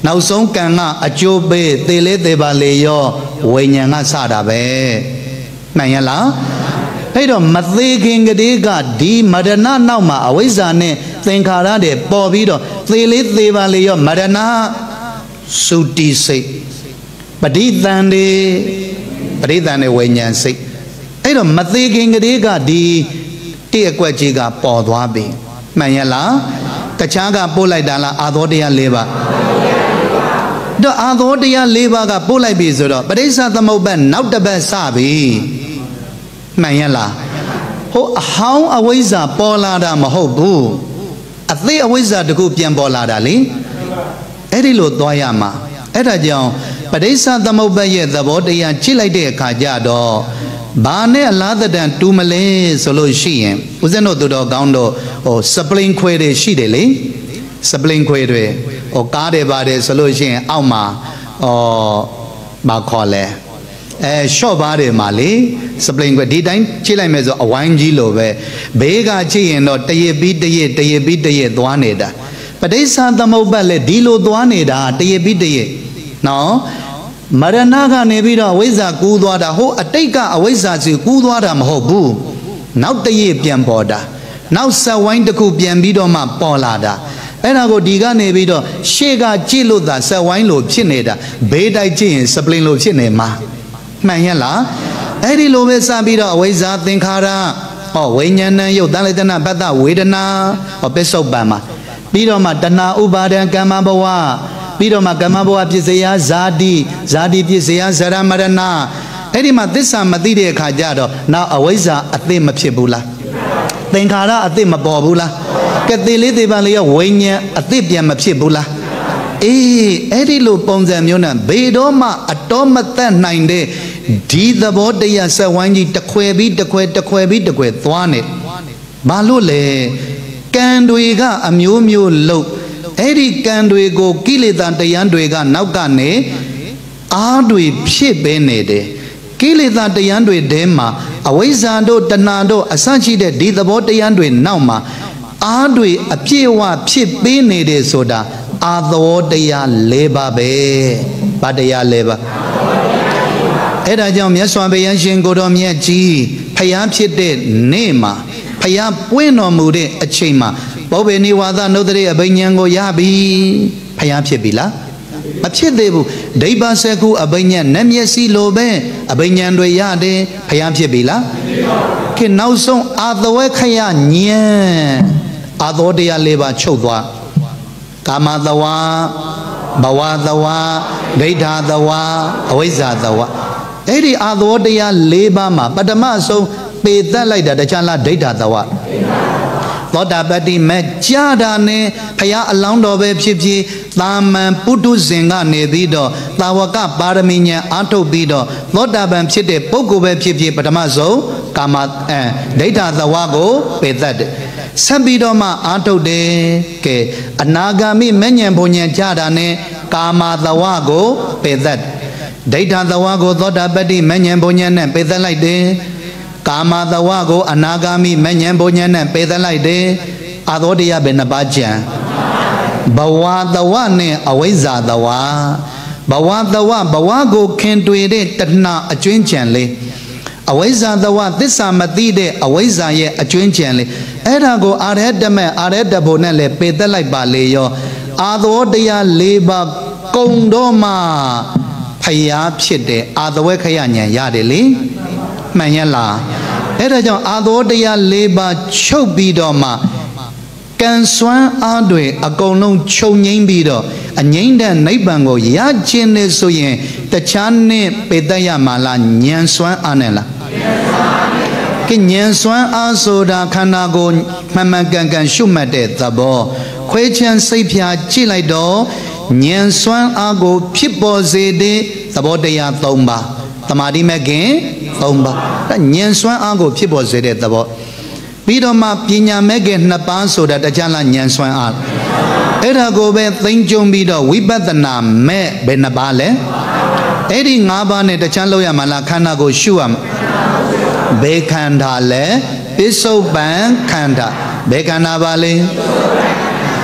နောက်ဆုံးကံကအကျိုးပေးသေလေးသေးပါလေရောဝိညာဉ်ကစတာပဲမှန်ရလားအဲ့တော့မသေးခင်ကတည်းကဒီမရဏနောက်မှာအဝိဇ္ဇာနဲ့သင်္ခါရတွေပေါ်ပြီးတော့သေလေးသေးပါလေရောမရဏသုတိစိတ်ပဋိသန္ဓေပဋိသန္ဓေဝိညာဉ်စိတ်အဲ့တော့မသေးခင်ကတည်းကဒီတည့်အကွက်ကြီးကပေါ်သွားပြီမှန်ရလားတခြားကပို့လိုက်တာလားအာသောတရား၄ပါးတော့အာသောတရား၄ပါးကပို့လိုက်ပြီဆိုတော့ပရိစ္ဆသမုပ္ပါနောက်တစ်ပတ်စပြီမှန်ရလားဟိုအဟောင်းအဝိဇ္ဇာပေါ်လာတာမဟုတ်ဘူးအသေးအဝိဇ္ဇာတခုပြန်ပေါ်လာတာလေအဲ့ဒီလိုသွားရမှာအဲ့ဒါကြောင့်ပရိစ္ဆသမုပ္ပါရဲ့သဘောတရားကြည့်လိုက်တဲ့အခါကျတော့ဘာနဲ့အလားတန်တူမလဲဆိုလို့ရှိရင်ဦးဇင်းတို့သူတော်ကောင်းတို့ဟိုစပလင်ခွဲတွေရှိတယ်လေစပလင်ခွဲတွေဟိုကားတွေပါတယ်ဆိုလို့ရှိရင်အောက်မှာဟောဘာခေါ်လဲအဲရှော့ဘားတွေမှာလေစပလင်ခွဲဒီတိုင်းကြည့်လိုက်မယ်ဆိုအဝိုင်းကြီးလိုပဲဘေးကကြည့်ရင်တော့တရပြီးတရတရပြီးတရသွားနေတာပဋိစ္စသမုပ္ပါလည်းဒီလိုသွားနေတာတရပြီးတရနော်မရဏကနေပြီးတော့အဝိဇ္ဇာကူးသွားတာဟိုအတိတ်ကအဝိဇ္ဇာစီကူးသွားတာမဟုတ်ဘူးနောက်တရပြန်ပေါ်တာနောက်ဆက်ဝိုင်းတစ်ခုပြန်ပြီးတော့မှပေါ်လာတာအဲ့ဒါကိုဒီကနေပြီးတော့ရှေ့ကကြည့်လို့သာဆက်ဝိုင်းလိုဖြစ်နေတာဘေးတိုက်ကြည့်ရင်စပလင်လိုဖြစ်နေမှာမှန်ရလားအဲ့ဒီလိုပဲစပြီးတော့အဝိဇ္ဇာသင်္ခါရဟောဝိညာဏယုတ်တန်လေတနာပတ္တဝေဒနာဟောပစ္စုပ္ပန်မှာပြီးတော့မှတဏှာဥပါဒံကမ္မဘဝပြီးတော့မှကမ္မဘဝပြစ္ဆေယဇာတိဇာတိပြစ္ဆေယဇရမရဏအဲ့ဒီမှာသစ္စာမသိတဲ့အခါကျတော့နောက်အဝိဇ္ဇာအသိမဖြစ်ဘူးလားသင်္ခါရအသိမပေါ်ဘူးလားကတိလေးသေးပါလေဝိညာဉ်အသိပြန်မဖြစ်ဘူးလားအေးအဲ့ဒီလိုပုံစံမျိုးနဲ့ဘေတော့မှအတော်မသက်နိုင်တဲ့ဒီသဘောတရားဆက်ဝိုင်းကြီးတခွဲပြီးတခွဲတခွဲပြီးတခွဲသွားနေဘာလို့လဲကံတွေကအမျိုးမျိုးလို့အဲ့ဒီကံတွေကိုကိလေသာတရားတွေကနောက်ကနေအားတွေဖြစ်ပေးနေတယ်ကိလေသာတရားတွေထဲမှာအဝိဇ္ဇာတို့တဏှာတို့အစရှိတဲ့ဒီသဘောတရားတွေနောက်မှာအားတွေအပြည့်အဝဖြစ်ပေးနေတယ်ဆိုတာအာသဝတရား၄ပါးပဲဗာတရား၄ပါးအဲ့ဒါကြောင့်မြတ်စွာဘုရားရှင်ကိုတော်မြတ်ကြီးဖျားဖြစ်တဲ့နေ့မှာဖျားပွင့်တော်မူတဲ့အချိန်မှာဘောဘေနိဝါဒနုဒ္ဓရေအဘိညာဉ်ကိုရပြီဖျားဖြစ်ပြီလားမဖြစ်သေးဘူးဒိဗ္ဗစကုအဘိညာဉ်နဲ့မျက်စိလိုပဲအဘိညာဉ်တွေရတယ်ဖျားဖြစ်ပြီလားခေနောက်ဆုံးအာသဝခယဉာဏ်အာသောတရား၄ပါးချုပ်သွားကာမသဝဘဝသဝဒိဋ္ဌာသဝအဝိဇ္ဇာသဝအဲ့ဒီအာသောတရား၄ပါးမှာပထမဆုံးပေသက်လိုက်တာတခြားလားဒိဋ္ဌာသဝသောတာပတ္တိမဲ့ကြာတာနဲ့ဖရာအလောင်းတော်ပဲဖြစ်ဖြစ်သာမန်ပုထုဇဉ်ကနေပြီးတော့သာဝကပါရမီဉာဏ်အားထုတ်ပြီးတော့သောတာပန်ဖြစ်တဲ့ပုဂ္ဂိုလ်ပဲဖြစ်ဖြစ်ပထမဆုံးကာမအဲဒိဋ္ဌာသဝကိုပေသက်တယ်ဆက်ပြီးတော့မှအားထုတ်တယ်ကဲအနာဂါမိမဉ္ဇဉ်ဘုံဉဏ်ကြတာနဲ့ကာမသဝကိုပေသက်ဒိဋ္ဌာသဝကိုသောတာပတ္တိမဉ္ဇဉ်ဘုံဉဏ်နဲ့ပေသက်လိုက်တယ်ကာမသဝကိုအနာဂါမိမဉ္ဇဉ်ဘုံဉဏ်နဲ့ပေသက်လိုက်တယ်အာသောတရားပဲနှစ်ပါးကြံဘဝသဝနဲ့အဝိဇ္ဇာသဝဘဝသဝဘဝကိုခင်တွေ့တဲ့တဏှာအကျွင်းကြံလေးအဝိဇ္ဇာသဝသစ္စာမသိတဲ့အဝိဇ္ဇာရဲ့အကျွင်းကြံလေးအဲ့ဒါကိုအာရတမဲ့အာရတဘုံနဲ့လည်းပေသက်လိုက်ပါလေရောအာသောတရား၄ပါးကုံတော့မှဖျားဖြစ်တဲ့အာသဝခယဉာဏ်ရတယ်လေမှန်ရလားအဲ့ဒါကြောင့်အာသောတရား၄ပါးချုပ်ပြီးတော့မှကံစွမ်းအားတွေအကုန်လုံးချုပ်ငိမ့်ပြီးတော့အငိမ့်တဲ့နိဗ္ဗာန်ကိုရခြင်းနဲ့ဆိုရင်တခြားနဲ့ပေသက်ရမှာလားဉာဏ်စွမ်းအားနဲ့လားကဉာဏ်စွမ်းအားဆိုတာခန္ဓာကိုယ်မှန်မှန်ကန်ကန်ရှုမှတ်တဲ့သဘောခွဲခြားစိတ်ဖြာကြည့်လိုက်တော့ဉာဏ်စွမ်းအားကိုဖြစ်ပေါ်စေတဲ့သဘောတရား၃ပါးသမာဓိမဲ့ခင်၃ပါးဉာဏ်စွမ်းအားကိုဖြစ်ပေါ်စေတဲ့သဘောပြီးတော့မှပညာမဲ့ခင်နှစ်ပါးဆိုတာတခြားလားဉာဏ်စွမ်းအားအဲ့ဒါကိုပဲသိမ့်ကြုံပြီးတော့ဝိပဿနာမဲ့ဘယ်နှစ်ပါးလဲအဲ့ဒီ၅ပါးနဲ့တခြားလောက်ရမှာလားခန္ဓာကိုရှုရမှာဘယ်ခန္ဓာလဲပစ္စုပန်ခန္ဓာဘယ်ခန္ဓာပါလဲ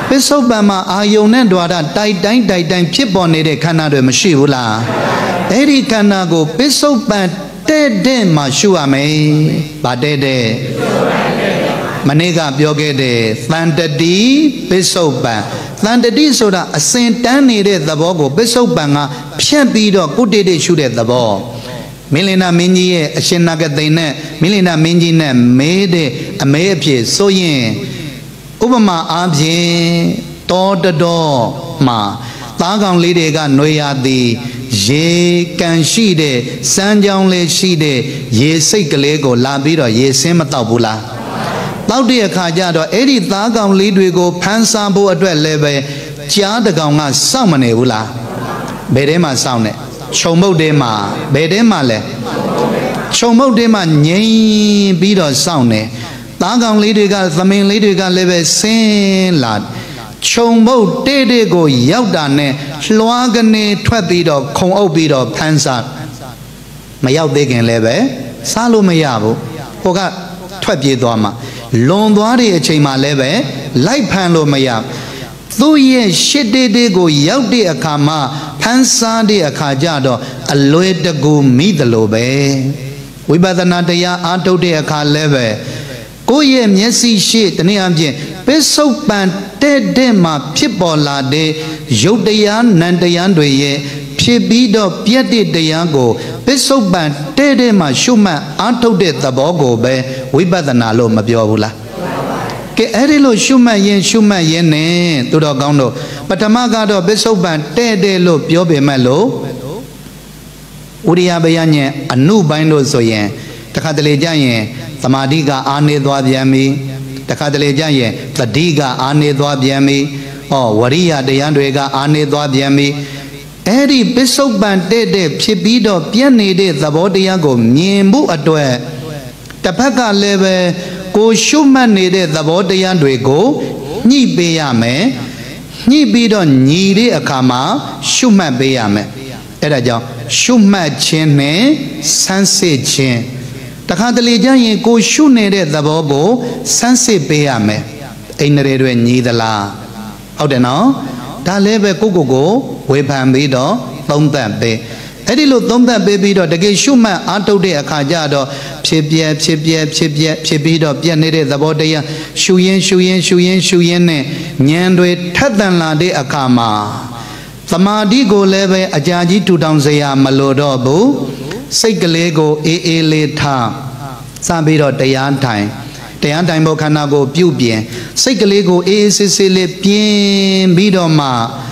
ပိဿုပန်မှာအာယုန်နဲ့ဓာတ်တိုက်တိုင်းတိုက်တိုင်းဖြစ်ပေါ်နေတဲ့ခန္ဓာတွေမရှိဘူးလားအဲ့ဒီခန္ဓာကိုပိဿုပန်တဲ့တဲ့မှာရှုရမယ်ဗာတဲ့တဲ့မနေ့ကပြောခဲ့တဲ့သန္တတိပိဿုပန်သန္တတိဆိုတာအစဉ်တန်းနေတဲ့သဘောကိုပိဿုပန်ကဖြတ်ပြီးတော့ကုတ္တိတိရှုတဲ့သဘောမင်းလင်နာမင်းကြီးရဲ့အရှင်နာဂသိန်နဲ့မင်းလင်နာမင်းကြီးနဲ့မေးတဲ့အမေးအဖြစ်ဆိုရင်ဥပမာအားဖြင့်တောတတော်မှာသားကောင်လေးတွေကຫນွေရသည်ရေကန်ရှိတဲ့စမ်းကြောင်းလေးရှိတဲ့ရေစိတ်ကလေးကိုလာပြီးတော့ရေစင်းမတောက်ဘူးလားတောက်တဲ့အခါကျတော့အဲ့ဒီသားကောင်လေးတွေကိုဖမ်းစားဖို့အတွက်လည်းပဲကြားတကောင်ကစောင့်မနေဘူးလားဘယ်ထဲမှာစောင့်နေခြုံမုတ်ထဲမှာဘယ်ထဲမှာလဲခြုံမုတ်ထဲမှာငြိမ်ပြီးတော့စောင့်နေသားကောင်လေးတွေကသမင်လေးတွေကလည်းပဲဆင်းလာခြုံမုတ်တဲ့တဲ့ကိုရောက်တာနဲ့လွှားကနေထွက်ပြီးတော့ခုံအုပ်ပြီးတော့ဖမ်းစားမရောက်သေးခင်လည်းပဲစားလို့မရဘူးဟိုကထွက်ပြေးသွားမှာလွန်သွားတဲ့အချိန်မှလည်းပဲလိုက်ဖမ်းလို့မရသူ့ရဲ့ရှစ်တေးတေးကိုရောက်တဲ့အခါမှာဖမ်းစားတဲ့အခါကျတော့အလွယ်တကူမိတယ်လို့ပဲဝိပဿနာတရားအားထုတ်တဲ့အခါလည်းပဲကိုယ့်ရဲ့မျက်စိရှိတနည်းအားဖြင့်ပိဿုပန်တဲ့တဲ့မှာဖြစ်ပေါ်လာတဲ့ရုပ်တရားနံတရားတွေရဲ့ဖြစ်ပြီးတော့ပြတ်တဲ့တရားကိုပိဿုပန်တဲ့တဲ့မှာရှုမှတ်အားထုတ်တဲ့သဘောကိုပဲဝိပဿနာလို့မပြောဘူးလားကဲအဲ့ဒီလိုရှုမှတ်ရင်ရှုမှတ်ရင်နဲ့သူတော်ကောင်းတို့ပထမကတော့ပိဿုပန်တဲ့တဲ့လို့ပြောပေမဲ့လို့ဥရိယဘယညံအနုပိုင်းလို့ဆိုရင်တခါတလေကြရင်သမာဓိကအာနေသွားပြန်ပြီတခါတလေကြရင်တတိကအာနေသွားပြန်ပြီဟောဝရိယတရားတွေကအာနေသွားပြန်ပြီအဲ့ဒီပိဿုပန်တဲ့တဲ့ဖြစ်ပြီးတော့ပြည့်နေတဲ့သဘောတရားကိုမြင်မှုအတွက်တစ်ဖက်ကလည်းပဲကိုရှုမှတ်နေတဲ့သဘောတရားတွေကိုညှိပေးရမယ်ညှိပြီးတော့ညီတဲ့အခါမှာရှုမှတ်ပေးရမယ်အဲ့ဒါကြောင့်ရှုမှတ်ခြင်းနဲ့ဆန်းစစ်ခြင်းတခါတလေကျရင်ကိုရှုနေတဲ့သဘောကိုဆန်းစစ်ပေးရမယ်အိန္ဒြေတွေညီသလားဟုတ်တယ်နော်ဒါလည်းပဲကိုကိုကိုဝေဖန်ပြီးတော့သုံးသပ်ပေးအဲ့ဒီလိုသုံးသပ်ပေးပြီးတော့တကယ်ရှုမှတ်အားထုတ်တဲ့အခါကျတော့ဖြစ်ပြက်ဖြစ်ပြက်ဖြစ်ပြက်ဖြစ်ပြီးတော့ပြတ်နေတဲ့သဘောတရားရှုရင်ရှုရင်ရှုရင်ရှုရင်နဲ့ဉာဏ်တွေထက်သန်လာတဲ့အခါမှာသမာဓိကိုလည်းပဲအကြာကြီးထူထောင်စရာမလိုတော့ဘူးစိတ်ကလေးကိုအေးအေးလေးထားစပြီးတော့တရားထိုင်တရားထိုင်ဖို့ခန္ဓာကိုပြုပြင်စိတ်ကလေးကိုအေးအေးဆေးဆေးလေးပြင်းပြီးတော့မှ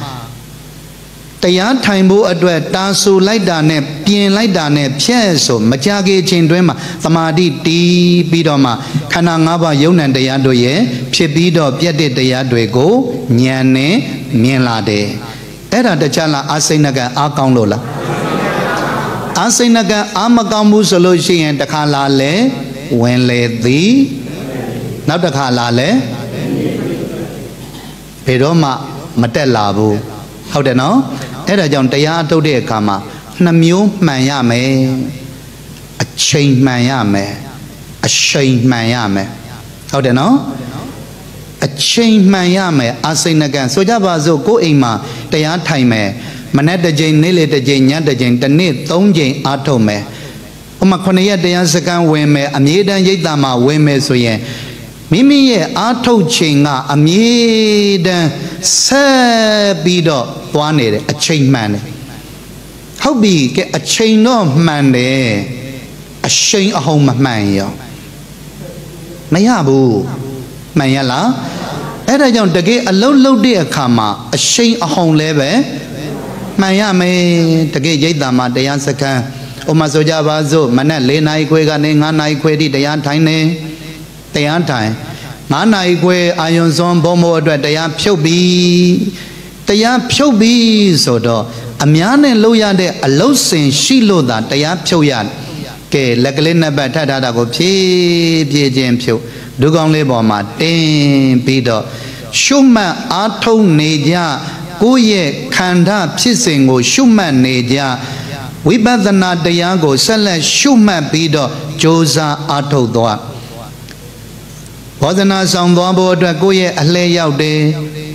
တရားထိုင်ဖို့အတွက်တာဆူလိုက်တာနဲ့ပြင်လိုက်တာနဲ့ဖြဲ့ဆိုမကြခင်ချင်းတွင်းမှာသမာဓိတီးပြီးတော့မှခန္ဓာ၅ပါးယုံ nant တရားတို့ရဲ့ဖြစ်ပြီးတော့ပြတ်တဲ့တရားတွေကိုဉာဏ်နဲ့မြင်လာတယ်အဲ့ဒါတခြားလားအာစိဏကအားကောင်းလို့လားအာစိဏကအာမကောင်းဘူးဆိုလို့ရှိရင်တစ်ခါလာလဲဝင်လေသည်နောက်တစ်ခါလာလဲဘယ်တော့မှမတက်လာဘူးဟုတ်တယ်နော်အဲ့ဒါကြောင့်တရားထုတ်တဲ့အခါမှာနှမျိုးမှန်ရမယ်အချိန်မှန်ရမယ်အချိန်မှန်ရမယ်ဟုတ်တယ်နော်အချိန်မှန်ရမယ်အာစိဏကဆိုကြပါစို့ကိုယ်အိမ်မှာတရားထိုင်မယ်မနေ့တစ်ချိန်နေ့လေတစ်ချိန်ညတစ်ချိန်တစ်နေ့သုံးချိန်အားထုတ်မယ်ဥပမာခုနှစ်ရက်တရားစကန်ဝင်မယ်အမြဲတမ်းရိပ်သာမှာဝင်မယ်ဆိုရင်မိမိရဲ့အားထုတ်ချိန်ကအမြဲတမ်းဆက်ပြီးတော့သွားနေတယ်အချိန်မှန်တယ်ဟုတ်ပြီကဲအချိန်တော့မှန်တယ်အချိန်အဟုန်မမှန်ရောမရဘူးမှန်ရလားအဲ့ဒါကြောင့်တကယ်အလုံးလုံးတဲ့အခါမှာအချိန်အဟုန်လဲပဲမှန်ရမယ်တကယ်ရိပ်သာမှာတရားစကန်ဥပမာဆိုကြပါစို့မနက်၄နာရီခွဲကနေ၅နာရီခွဲထိတရားထိုင်နေတရားထိုင်၅နာရီခွဲအာယုံစွန်ဘုံဘအတွက်တရားဖြုတ်ပြီးတရားဖြုတ်ပြီးဆိုတော့အများနဲ့လုပ်ရတဲ့အလုတ်စင်ရှိလို့သာတရားဖြုတ်ရကဲလက်ကလေးနှစ်ပတ်ထပ်ထားတာကိုဖြည်းဖြည်းချင်းဖြုတ်ဒုကောင်လေးပေါ်မှာတင်းပြီးတော့ရှုမှတ်အားထုတ်နေကြကိုယ့်ရဲ့ခန္ဓာဖြစ်စဉ်ကိုရှုမှတ်နေကြဝိပဿနာတရားကိုဆက်လက်ရှုမှတ်ပြီးတော့ကြိုးစားအားထုတ်သွားဘောဇနာဆောင်သွားဖို့အတွက်ကိုယ့်ရဲ့အလှည့်ရောက်တယ်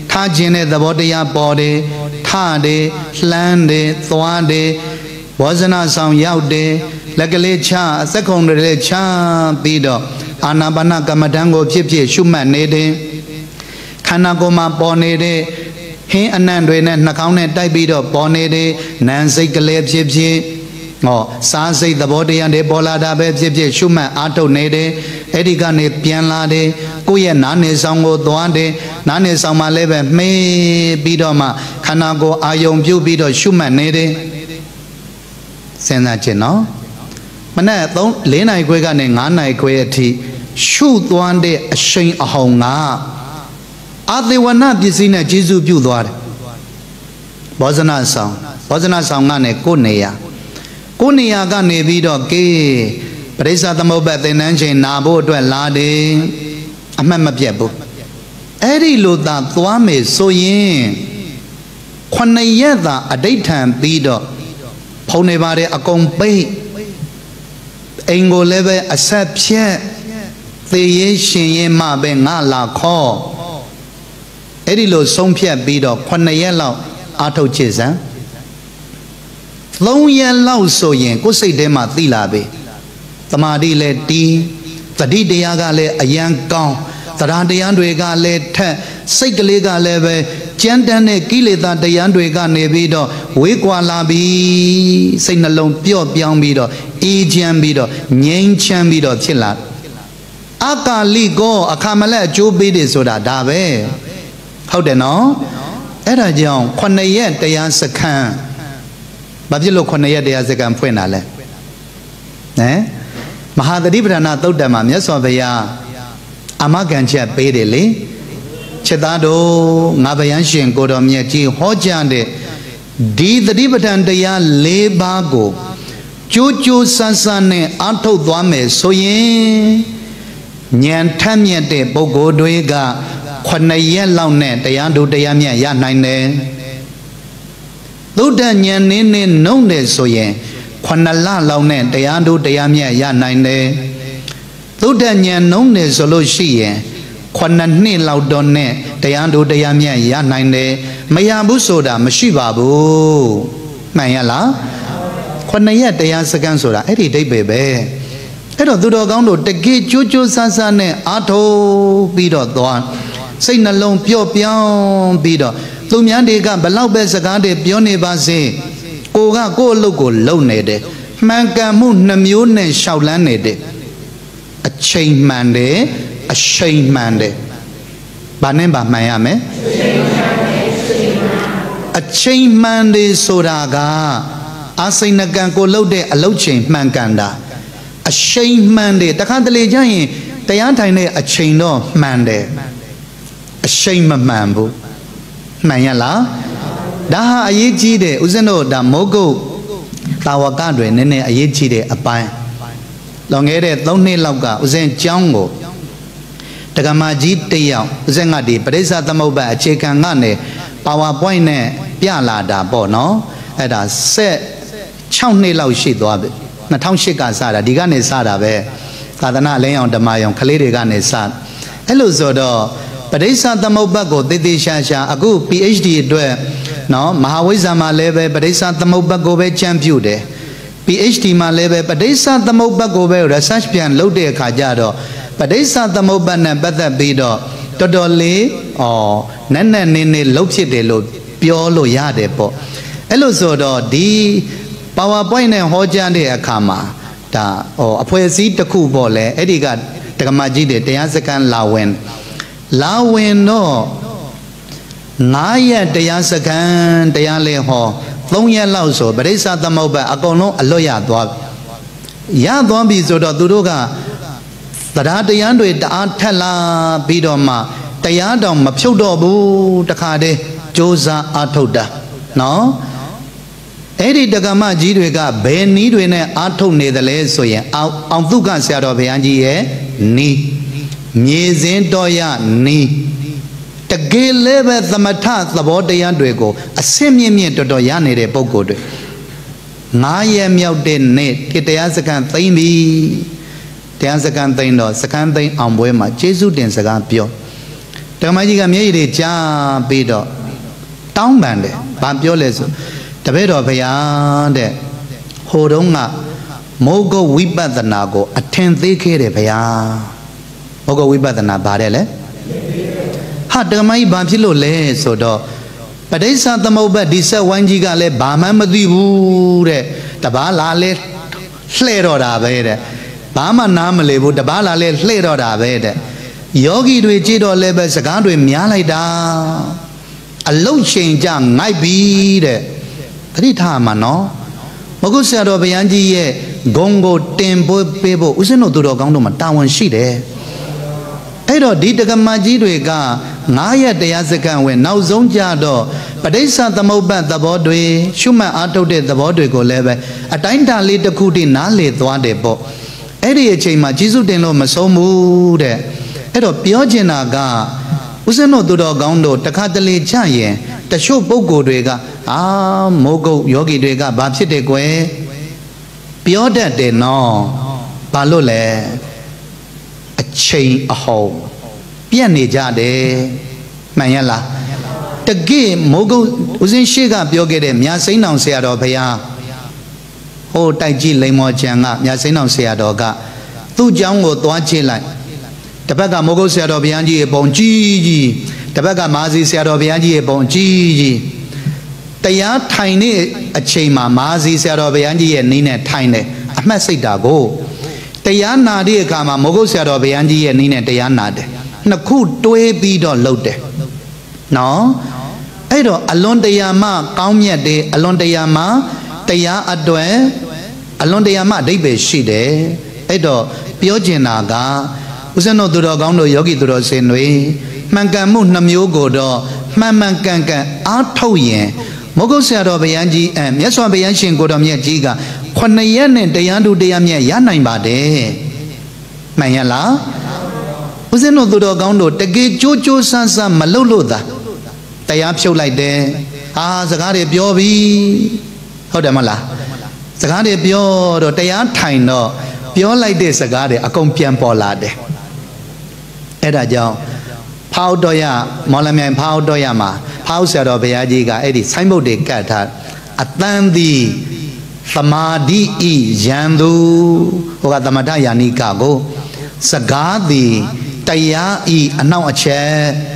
ထားခြင်းတဲ့သဘောတရားပေါ်တယ်ထတယ်လှမ်းတယ်သွားတယ်ဘောဇနာဆောင်ရောက်တယ်လက်ကလေးချအသက်ခုံတွေလည်းချပြီးတော့အာနာပါနကမ္မဋ္ဌာန်းကိုဖြစ်ဖြစ်ရှုမှတ်နေတယ်ခန္ဓာကိုယ်မှာပေါ်နေတဲ့ဟင်းအနံ့တွေနဲ့နှာခေါင်းနဲ့တိုက်ပြီးတော့ပေါ်နေတဲ့နံစိတ်ကလေးဖြစ်ဖြစ်ဟောစားစိတ်သဘောတရားတွေပေါ်လာတာပဲဖြစ်ဖြစ်ရှုမှတ်အားထုတ်နေတယ်အဲ့ဒီကနေပြန်လာတယ်ကိုယ့်ရဲ့နားနေဆောင်ကိုသွားတယ်နားနေဆောင်မှာလည်းပဲမှေးပြီးတော့မှခန္ဓာကိုယ်အာယုံပြုတ်ပြီးတော့ရှုမှတ်နေတယ်စဉ်းစားကြည့်နော်မနေ့သုံးလေးနိုင်ခွဲကနေငါးနိုင်ခွဲအထိရှုသွားတဲ့အရှိန်အဟုန်ကအာသေဝနာပစ္စည်းနဲ့ကျေစုပြုသွားတယ်ဘောဇနာဆောင်ဘောဇနာဆောင်ကနေကိုယ်နေရကိုယ်နေရကနေပြီးတော့ကေးပရိစ္ဆသမုပ္ပါသင်္นานချိန်နာဖို့အတွက်လာတယ်အမှတ်မပြတ်ဘူးအဲ့ဒီလိုသာသွားမယ်ဆိုရင်ခုနှစ်ရက်သာအဋိဋ္ဌံပြီးတော့ဖုံနေပါတယ်အကုန်ပိတ်အိမ်ကိုလည်းပဲအဆက်ဖြတ်သေရင်ရှင်ရင်မှပဲငါလာခေါ်အဲ့ဒီလိုဆုံးဖြတ်ပြီးတော့ခုနှစ်ရက်လောက်အားထုတ်ကြစမ်းသုံးရက်လောက်ဆိုရင်ကိုယ်စိတ်ထဲမှာသိလာပြီသမာဓိလည်းတီးသတိတရားကလည်းအယံကောင်းသရတရားတွေကလည်းထက်စိတ်ကလေးကလည်းပဲကြမ်းတမ်းတဲ့ကိလေသာတရားတွေကနေပြီးတော့ဝေးကွာလာပြီစိတ်နှလုံးပျော့ပြောင်းပြီးတော့အေးချမ်းပြီးတော့ငြိမ်းချမ်းပြီးတော့ဖြစ်လာအကာလိကောအခါမလဲအကျိုးပေးတယ်ဆိုတာဒါပဲဟုတ်တယ်နော်အဲ့ဒါကြောင့်ခုနှစ်ရက်တရားစခန်းဘာဖြစ်လို့ခုနှစ်ရက်တရားစခန်းဖွင့်တာလဲဟမ်မဟာသတိပဋ္ဌာန်သုတ်တံမှာမြတ်စွာဘုရားအာမခံချက်ပေးတယ်လေချက်သားတို့ငါဗျာရှင်ကိုတော်မြတ်ကြီးဟောကြားတဲ့ဒီသတိပဋ္ဌာန်တရား၄ပါးကိုကြိုးကြိုးဆန်းဆန်းနဲ့အားထုတ်သွားမယ်ဆိုရင်ဉာဏ်ထက်မြက်တဲ့ပုဂ္ဂိုလ်တွေကခုနှစ်ရက်လောက်နဲ့တရားတို့တရားမြတ်ရနိုင်တယ်သုဒ္ဓဉာဏ်နည်းနည်းနှုံးတယ်ဆိုရင်ခုနှစ်လလောက်နဲ့တရားတို့တရားမြတ်ရနိုင်တယ်သုဒ္ဓဉာဏ်နှုံးတယ်ဆိုလို့ရှိရင်ခုနှစ်နှစ်လောက်တော့နဲ့တရားတို့တရားမြတ်ရနိုင်တယ်မရဘူးဆိုတာမရှိပါဘူးမှန်ရလားခုနှစ်ရက်တရားစကန်ဆိုတာအဲ့ဒီအဓိပ္ပာယ်ပဲအဲ့တော့သူတော်ကောင်းတို့တကယ်ကြိုးကြိုးဆန်းဆန်းနဲ့အားထုတ်ပြီးတော့သွားစိတ်နှလုံးပျော့ပြောင်းပြီးတော့သူများတွေကဘလောက်ပဲစကားတွေပြောနေပါစေကိုကကိုယ့်အလုပ်ကိုလုပ်နေတယ်မှန်ကန်မှုနှမျိုးနဲ့ရှောက်လန်းနေတယ်အချိန်မှန်တယ်အရှိန်မှန်တယ်ဘာနဲ့ပါမှန်ရမလဲအချိန်မှန်တယ်ဆိုတာကအာစိဏကံကိုလှုပ်တဲ့အလုပ်ချိန်မှန်ကန်တာအချိန်မှန်တယ်တခါတလေကျရင်တရားထိုင်တဲ့အချိန်တော့မှန်တယ်အချိန်မမှန်ဘူးမှန်ရလားဒါဟာအရေးကြီးတယ်ဦးဇင်းတို့ဒါမိုးကုတ်တာဝကတွေနည်းနည်းအရေးကြီးတဲ့အပိုင်းလွန်ခဲ့တဲ့သုံးနှစ်လောက်ကဦးဇင်းကျောင်းကိုတက္ကမကြီးတယောက်ဦးဇင်းကဒီပရိစ္ဆသမုပ္ပါအခြေခံကနေပါဝါပွိုင်းနဲ့ပြလာတာပေါ့နော်အဲ့ဒါဆက်၆နှစ်လောက်ရှိသွားပြီ၂၀၀၈ကစတာဒီကနေစတာပဲသာသနာလင်းအောင်ဓမ္မယုံကလေးတွေကနေစအဲ့လိုဆိုတော့ပရိစ္ဆသမုပ္ပါကိုသေသေးရှာရှာအခု PhD အတွက်နော်မဟာဝိဇ္ဇာမှာလည်းပဲပရိစ္ဆသမုပ္ပါကိုပဲချမ်းပြုတယ် PhD မှာလည်းပဲပရိစ္ဆသမုပ္ပါကိုပဲ research ပြန်လုပ်တဲ့အခါကျတော့ပရိစ္ဆသမုပ္ပါနဲ့ပတ်သက်ပြီးတော့တော်တော်လေးဩနက်နက်နေနေလှုပ်ဖြစ်တယ်လို့ပြောလို့ရတယ်ပေါ့အဲ့လိုဆိုတော့ဒီ PowerPoint နဲ့ဟောကြားတဲ့အခါမှာဒါဟောအဖွဲ့အစည်းတစ်ခုပေါ့လေအဲ့ဒီကတက္ကမကြီးတွေတရားစခန်းလာဝင်လာဝင်တော့ငါးရက်တရားစခန်းတရားလဲဟောသုံးရက်လောက်ဆိုပရိစ္ဆသမုပ္ပါအကုန်လုံးအလွတ်ရသွားရသွားပြီဆိုတော့သူတို့ကတရားတရားတွေတအားထက်လာပြီးတော့မှတရားတော်မဖြုတ်တော့ဘူးတခါတည်းကြိုးစားအားထုတ်တာနော်အဲ့ဒီတက္ကမကြီးတွေကဘယ်နည်းတွေနဲ့အားထုတ်နေသလဲဆိုရင်အောင်အောင်သုခဆရာတော်ဘုရားကြီးရဲ့နီးမြေစင်းတော်ရနီးတကယ်လည်းပဲသမထသဘောတရားတွေကိုအစင်းမြင့်မြင့်တော်တော်ရနေတဲ့ပုံကိုယ်တွေငါးရက်မြောက်တဲ့နေ့တရားစခန်းသိမ့်ပြီတရားစခန်းသိမ့်တော့စခန်းသိမ့်အောင်ပွဲမှာကျေးဇူးတင်စကားပြောတက္ကမကြီးကမျက်ရည်တွေကြားပြီးတော့တောင်းပန်တယ်ဘာပြောလဲဆိုတပည့်တော်ဘုရားတဲ့ဟိုတုန်းကမောဂဝိပဿနာကိုအထင်သေးခဲ့တယ်ဘုရားမောဂဝိပဿနာပါတယ်လေဟာတက္ကမကြီးဘာဖြစ်လို့လဲဆိုတော့ပဋိစ္စသမုပ္ပါဒ်ဒီဆက်ဝိုင်းကြီးကလည်းဘာမှမသိဘူးတဲ့တပားလာလဲလှဲ့တော့တာပဲတဲ့ဘာမှနားမလည်ဘူးတပားလာလဲလှဲ့တော့တာပဲတဲ့ယောဂီတွေကြည့်တော့လည်းပဲစကားတွေများလိုက်တာအလုတ်ချိန်ကြငိုက်ပြီတဲ့သတိထားမှာနော်မကုဆရာတော်ဘုရားကြီးရဲ့ဂုံကိုတင်ပို့ပေးဖို့ဦးဇင်းတို့သူတော်ကောင်းတို့မှာတာဝန်ရှိတယ်အဲ့တော့ဒီတက္ကမကြီးတွေကငါးရက်တရားစခန်းဝင်နောက်ဆုံးကြတော့ပဋိစ္စသမုပ္ပါဒ်သဘောတွေရှုမှတ်အားထုတ်တဲ့သဘောတွေကိုလည်းပဲအတိုင်းတာလေးတစ်ခုတည်းနားလေသွားတယ်ပေါ့အဲ့ဒီအချိန်မှာကျေးဇူးတင်လို့မဆုံးဘူးတဲ့အဲ့တော့ပြောချင်တာကဦးဇင်းတို့သူတော်ကောင်းတို့တခါတလေချရင်တချို့ပုဂ္ဂိုလ်တွေကအာမိုးကုတ်ယောဂီတွေကဘာဖြစ်တယ်ကွယ်ပြောတတ်တယ်နော်ဘာလို့လဲအချိန်အဟောင်းပြတ်နေကြတယ်မှန်ရလားတကယ်မိုးကုတ်ဦးဇင်းရှိကပြောခဲ့တဲ့မြတ်စိန်အောင်ဆရာတော်ဘုရားဟိုတိုက်ကြီးလိမ္မောကျန်ကမြတ်စိန်အောင်ဆရာတော်ကသူ့เจ้าကိုသွားကြည့်လိုက်တပတ်ကမိုးကုတ်ဆရာတော်ဘုရားကြီးရဲ့ပုံကြီးကြီးတပတ်ကမာစီဆရာတော်ဘုရားကြီးရဲ့ပုံကြီးကြီးတရားထိုင်နေအချိန်မှာမာစီဆရာတော်ဘုရားကြီးရဲ့နည်းနဲ့ထိုင်တယ်အမှတ်စိတ်တာကိုတရားနာတဲ့အခါမှာမိုးကုတ်ဆရာတော်ဘုရားကြီးရဲ့နည်းနဲ့တရားနာတယ်နှစ်ခုတွဲပြီးတော့လှုပ်တယ်နော်အဲ့တော့အလွန်တရာမှကောင်းမြတ်တယ်အလွန်တရာမှတရားအတွက်အလွန်တရာမှအဓိပ္ပာယ်ရှိတယ်အဲ့တော့ပြောချင်တာကဦးဇင်းတို့သူတော်ကောင်းတို့ယောဂီသူတော်စင်တွေမှန်ကန်မှုနှမျိုးကိုတော့မှန်မှန်ကန်ကန်အားထုတ်ရင်မိုးကုတ်ဆရာတော်ဘုရားကြီးအဲမြတ်စွာဘုရားရှင်ကိုတော်မြတ်ကြီးကခုနှစ်ရက်နဲ့တရားတူတရားမြတ်ရနိုင်ပါတယ်မှန်ရလားဦးဇင်းတို့သူတော်ကောင်းတို့တကယ်ကြိုးကြိုးဆန်းဆန်းမလုပ်လို့သာတရားဖြုတ်လိုက်တယ်အာစကားတွေပြောပြီဟုတ်တယ်မလားစကားတွေပြောတော့တရားထိုင်တော့ပြောလိုက်တဲ့စကားတွေအကုန်ပြန်ပေါ်လာတယ်အဲ့ဒါကြောင့်ဖောက်တော်ရမော်လမြိုင်ဖောက်တော်ရမှာဖောက်ဆရာတော်ဘုရားကြီးကအဲ့ဒီဆိုင်းဘုတ်တွေကတ်ထားအတန်သည်သမာဓိဤယံသူဟိုကသမထယာနိကကိုစကားသည်တရားဤအနောက်အချက်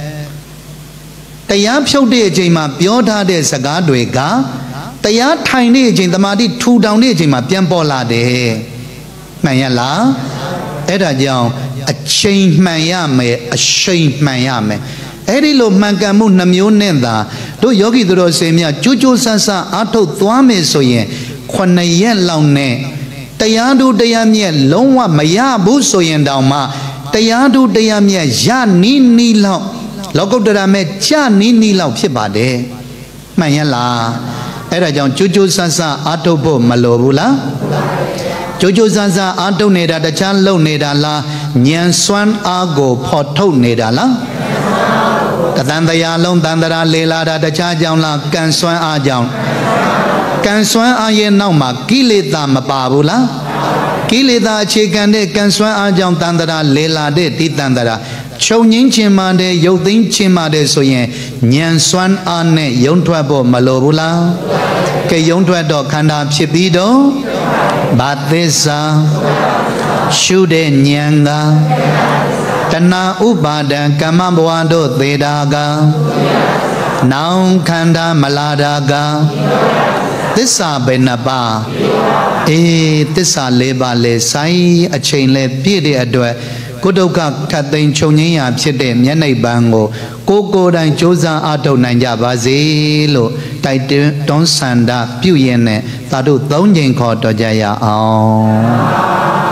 တရားဖြုတ်တဲ့အချိန်မှာပြောထားတဲ့စကားတွေကတရားထိုင်တဲ့အချိန်သမာဓိထူထောင်တဲ့အချိန်မှာပြန်ပေါ်လာတယ်မှန်ရလားအဲ့ဒါကြောင့်အချိန်မှန်ရမယ်အချိန်မှန်ရမယ်အဲ့ဒီလိုမှန်ကန်မှုနှမျိုးနဲ့သာတို့ယောဂီသူတော်စင်များကြိုးကြိုးဆန်းဆန်းအားထုတ်သွားမယ်ဆိုရင်ခုနှစ်ရက်လောက်နဲ့တရားတို့တရားမြတ်လုံးဝမရဘူးဆိုရင်တောင်မှတရားတို့တရားမြတ်ရနီးနီးလောက်လောကုတ္တရာမဲ့ကြနီးနီးလောက်ဖြစ်ပါတယ်မှန်ရလားအဲ့ဒါကြောင့်ကြိုးကြိုးဆန်းဆန်းအားထုတ်ဖို့မလိုဘူးလားကြိုးကြိုးဆန်းဆန်းအားထုတ်နေတာတခြားလုံနေတာလားဉာဏ်စွမ်းအားကိုဖော်ထုတ်နေတာလားတသံတရားလုံးတန်တရာလေလာတာတခြားကြောင့်လားကံစွမ်းအားကြောင့်ကံစွမ်းအားရဲ့နောက်မှာကိလေသာမပါဘူးလားကိလေသာအခြေခံတဲ့ကံစွမ်းအားကြောင့်တန်တရာလေလာတဲ့ဒီတန်တရာချုပ်ငင်းခြင်းမှတဲ့ရုပ်သိမ်းခြင်းမှတဲ့ဆိုရင်ဉာဏ်စွမ်းအားနဲ့ယုံထွက်ဖို့မလိုဘူးလားကဲယုံထွက်တော့ခန္ဓာဖြစ်ပြီးတော့ဘာသစ္စာရှုတဲ့ဉာဏ်ကတဏှာဥပါဒံကမ္မဘဝတို့သေတာကနောင်ခန္ဓာမလာတာကသစ္စာဘယ်နှပါအေးသစ္စာလေးပါလေဆိုင်အချိန်လဲပြည့်တဲ့အတွက်ကိုဒုက္ခခတ်သိမ်းချုပ်ငြိမ်းရာဖြစ်တဲ့မျက်နှိပ်ပန်းကိုကိုကိုယ်တိုင်ကြိုးစားအားထုတ်နိုင်ကြပါစေလို့တိုက်တွန်းဆန္ဒပြုရင်းနဲ့သာတို့သုံးချိန်ခေါ်တော်ကြရအောင်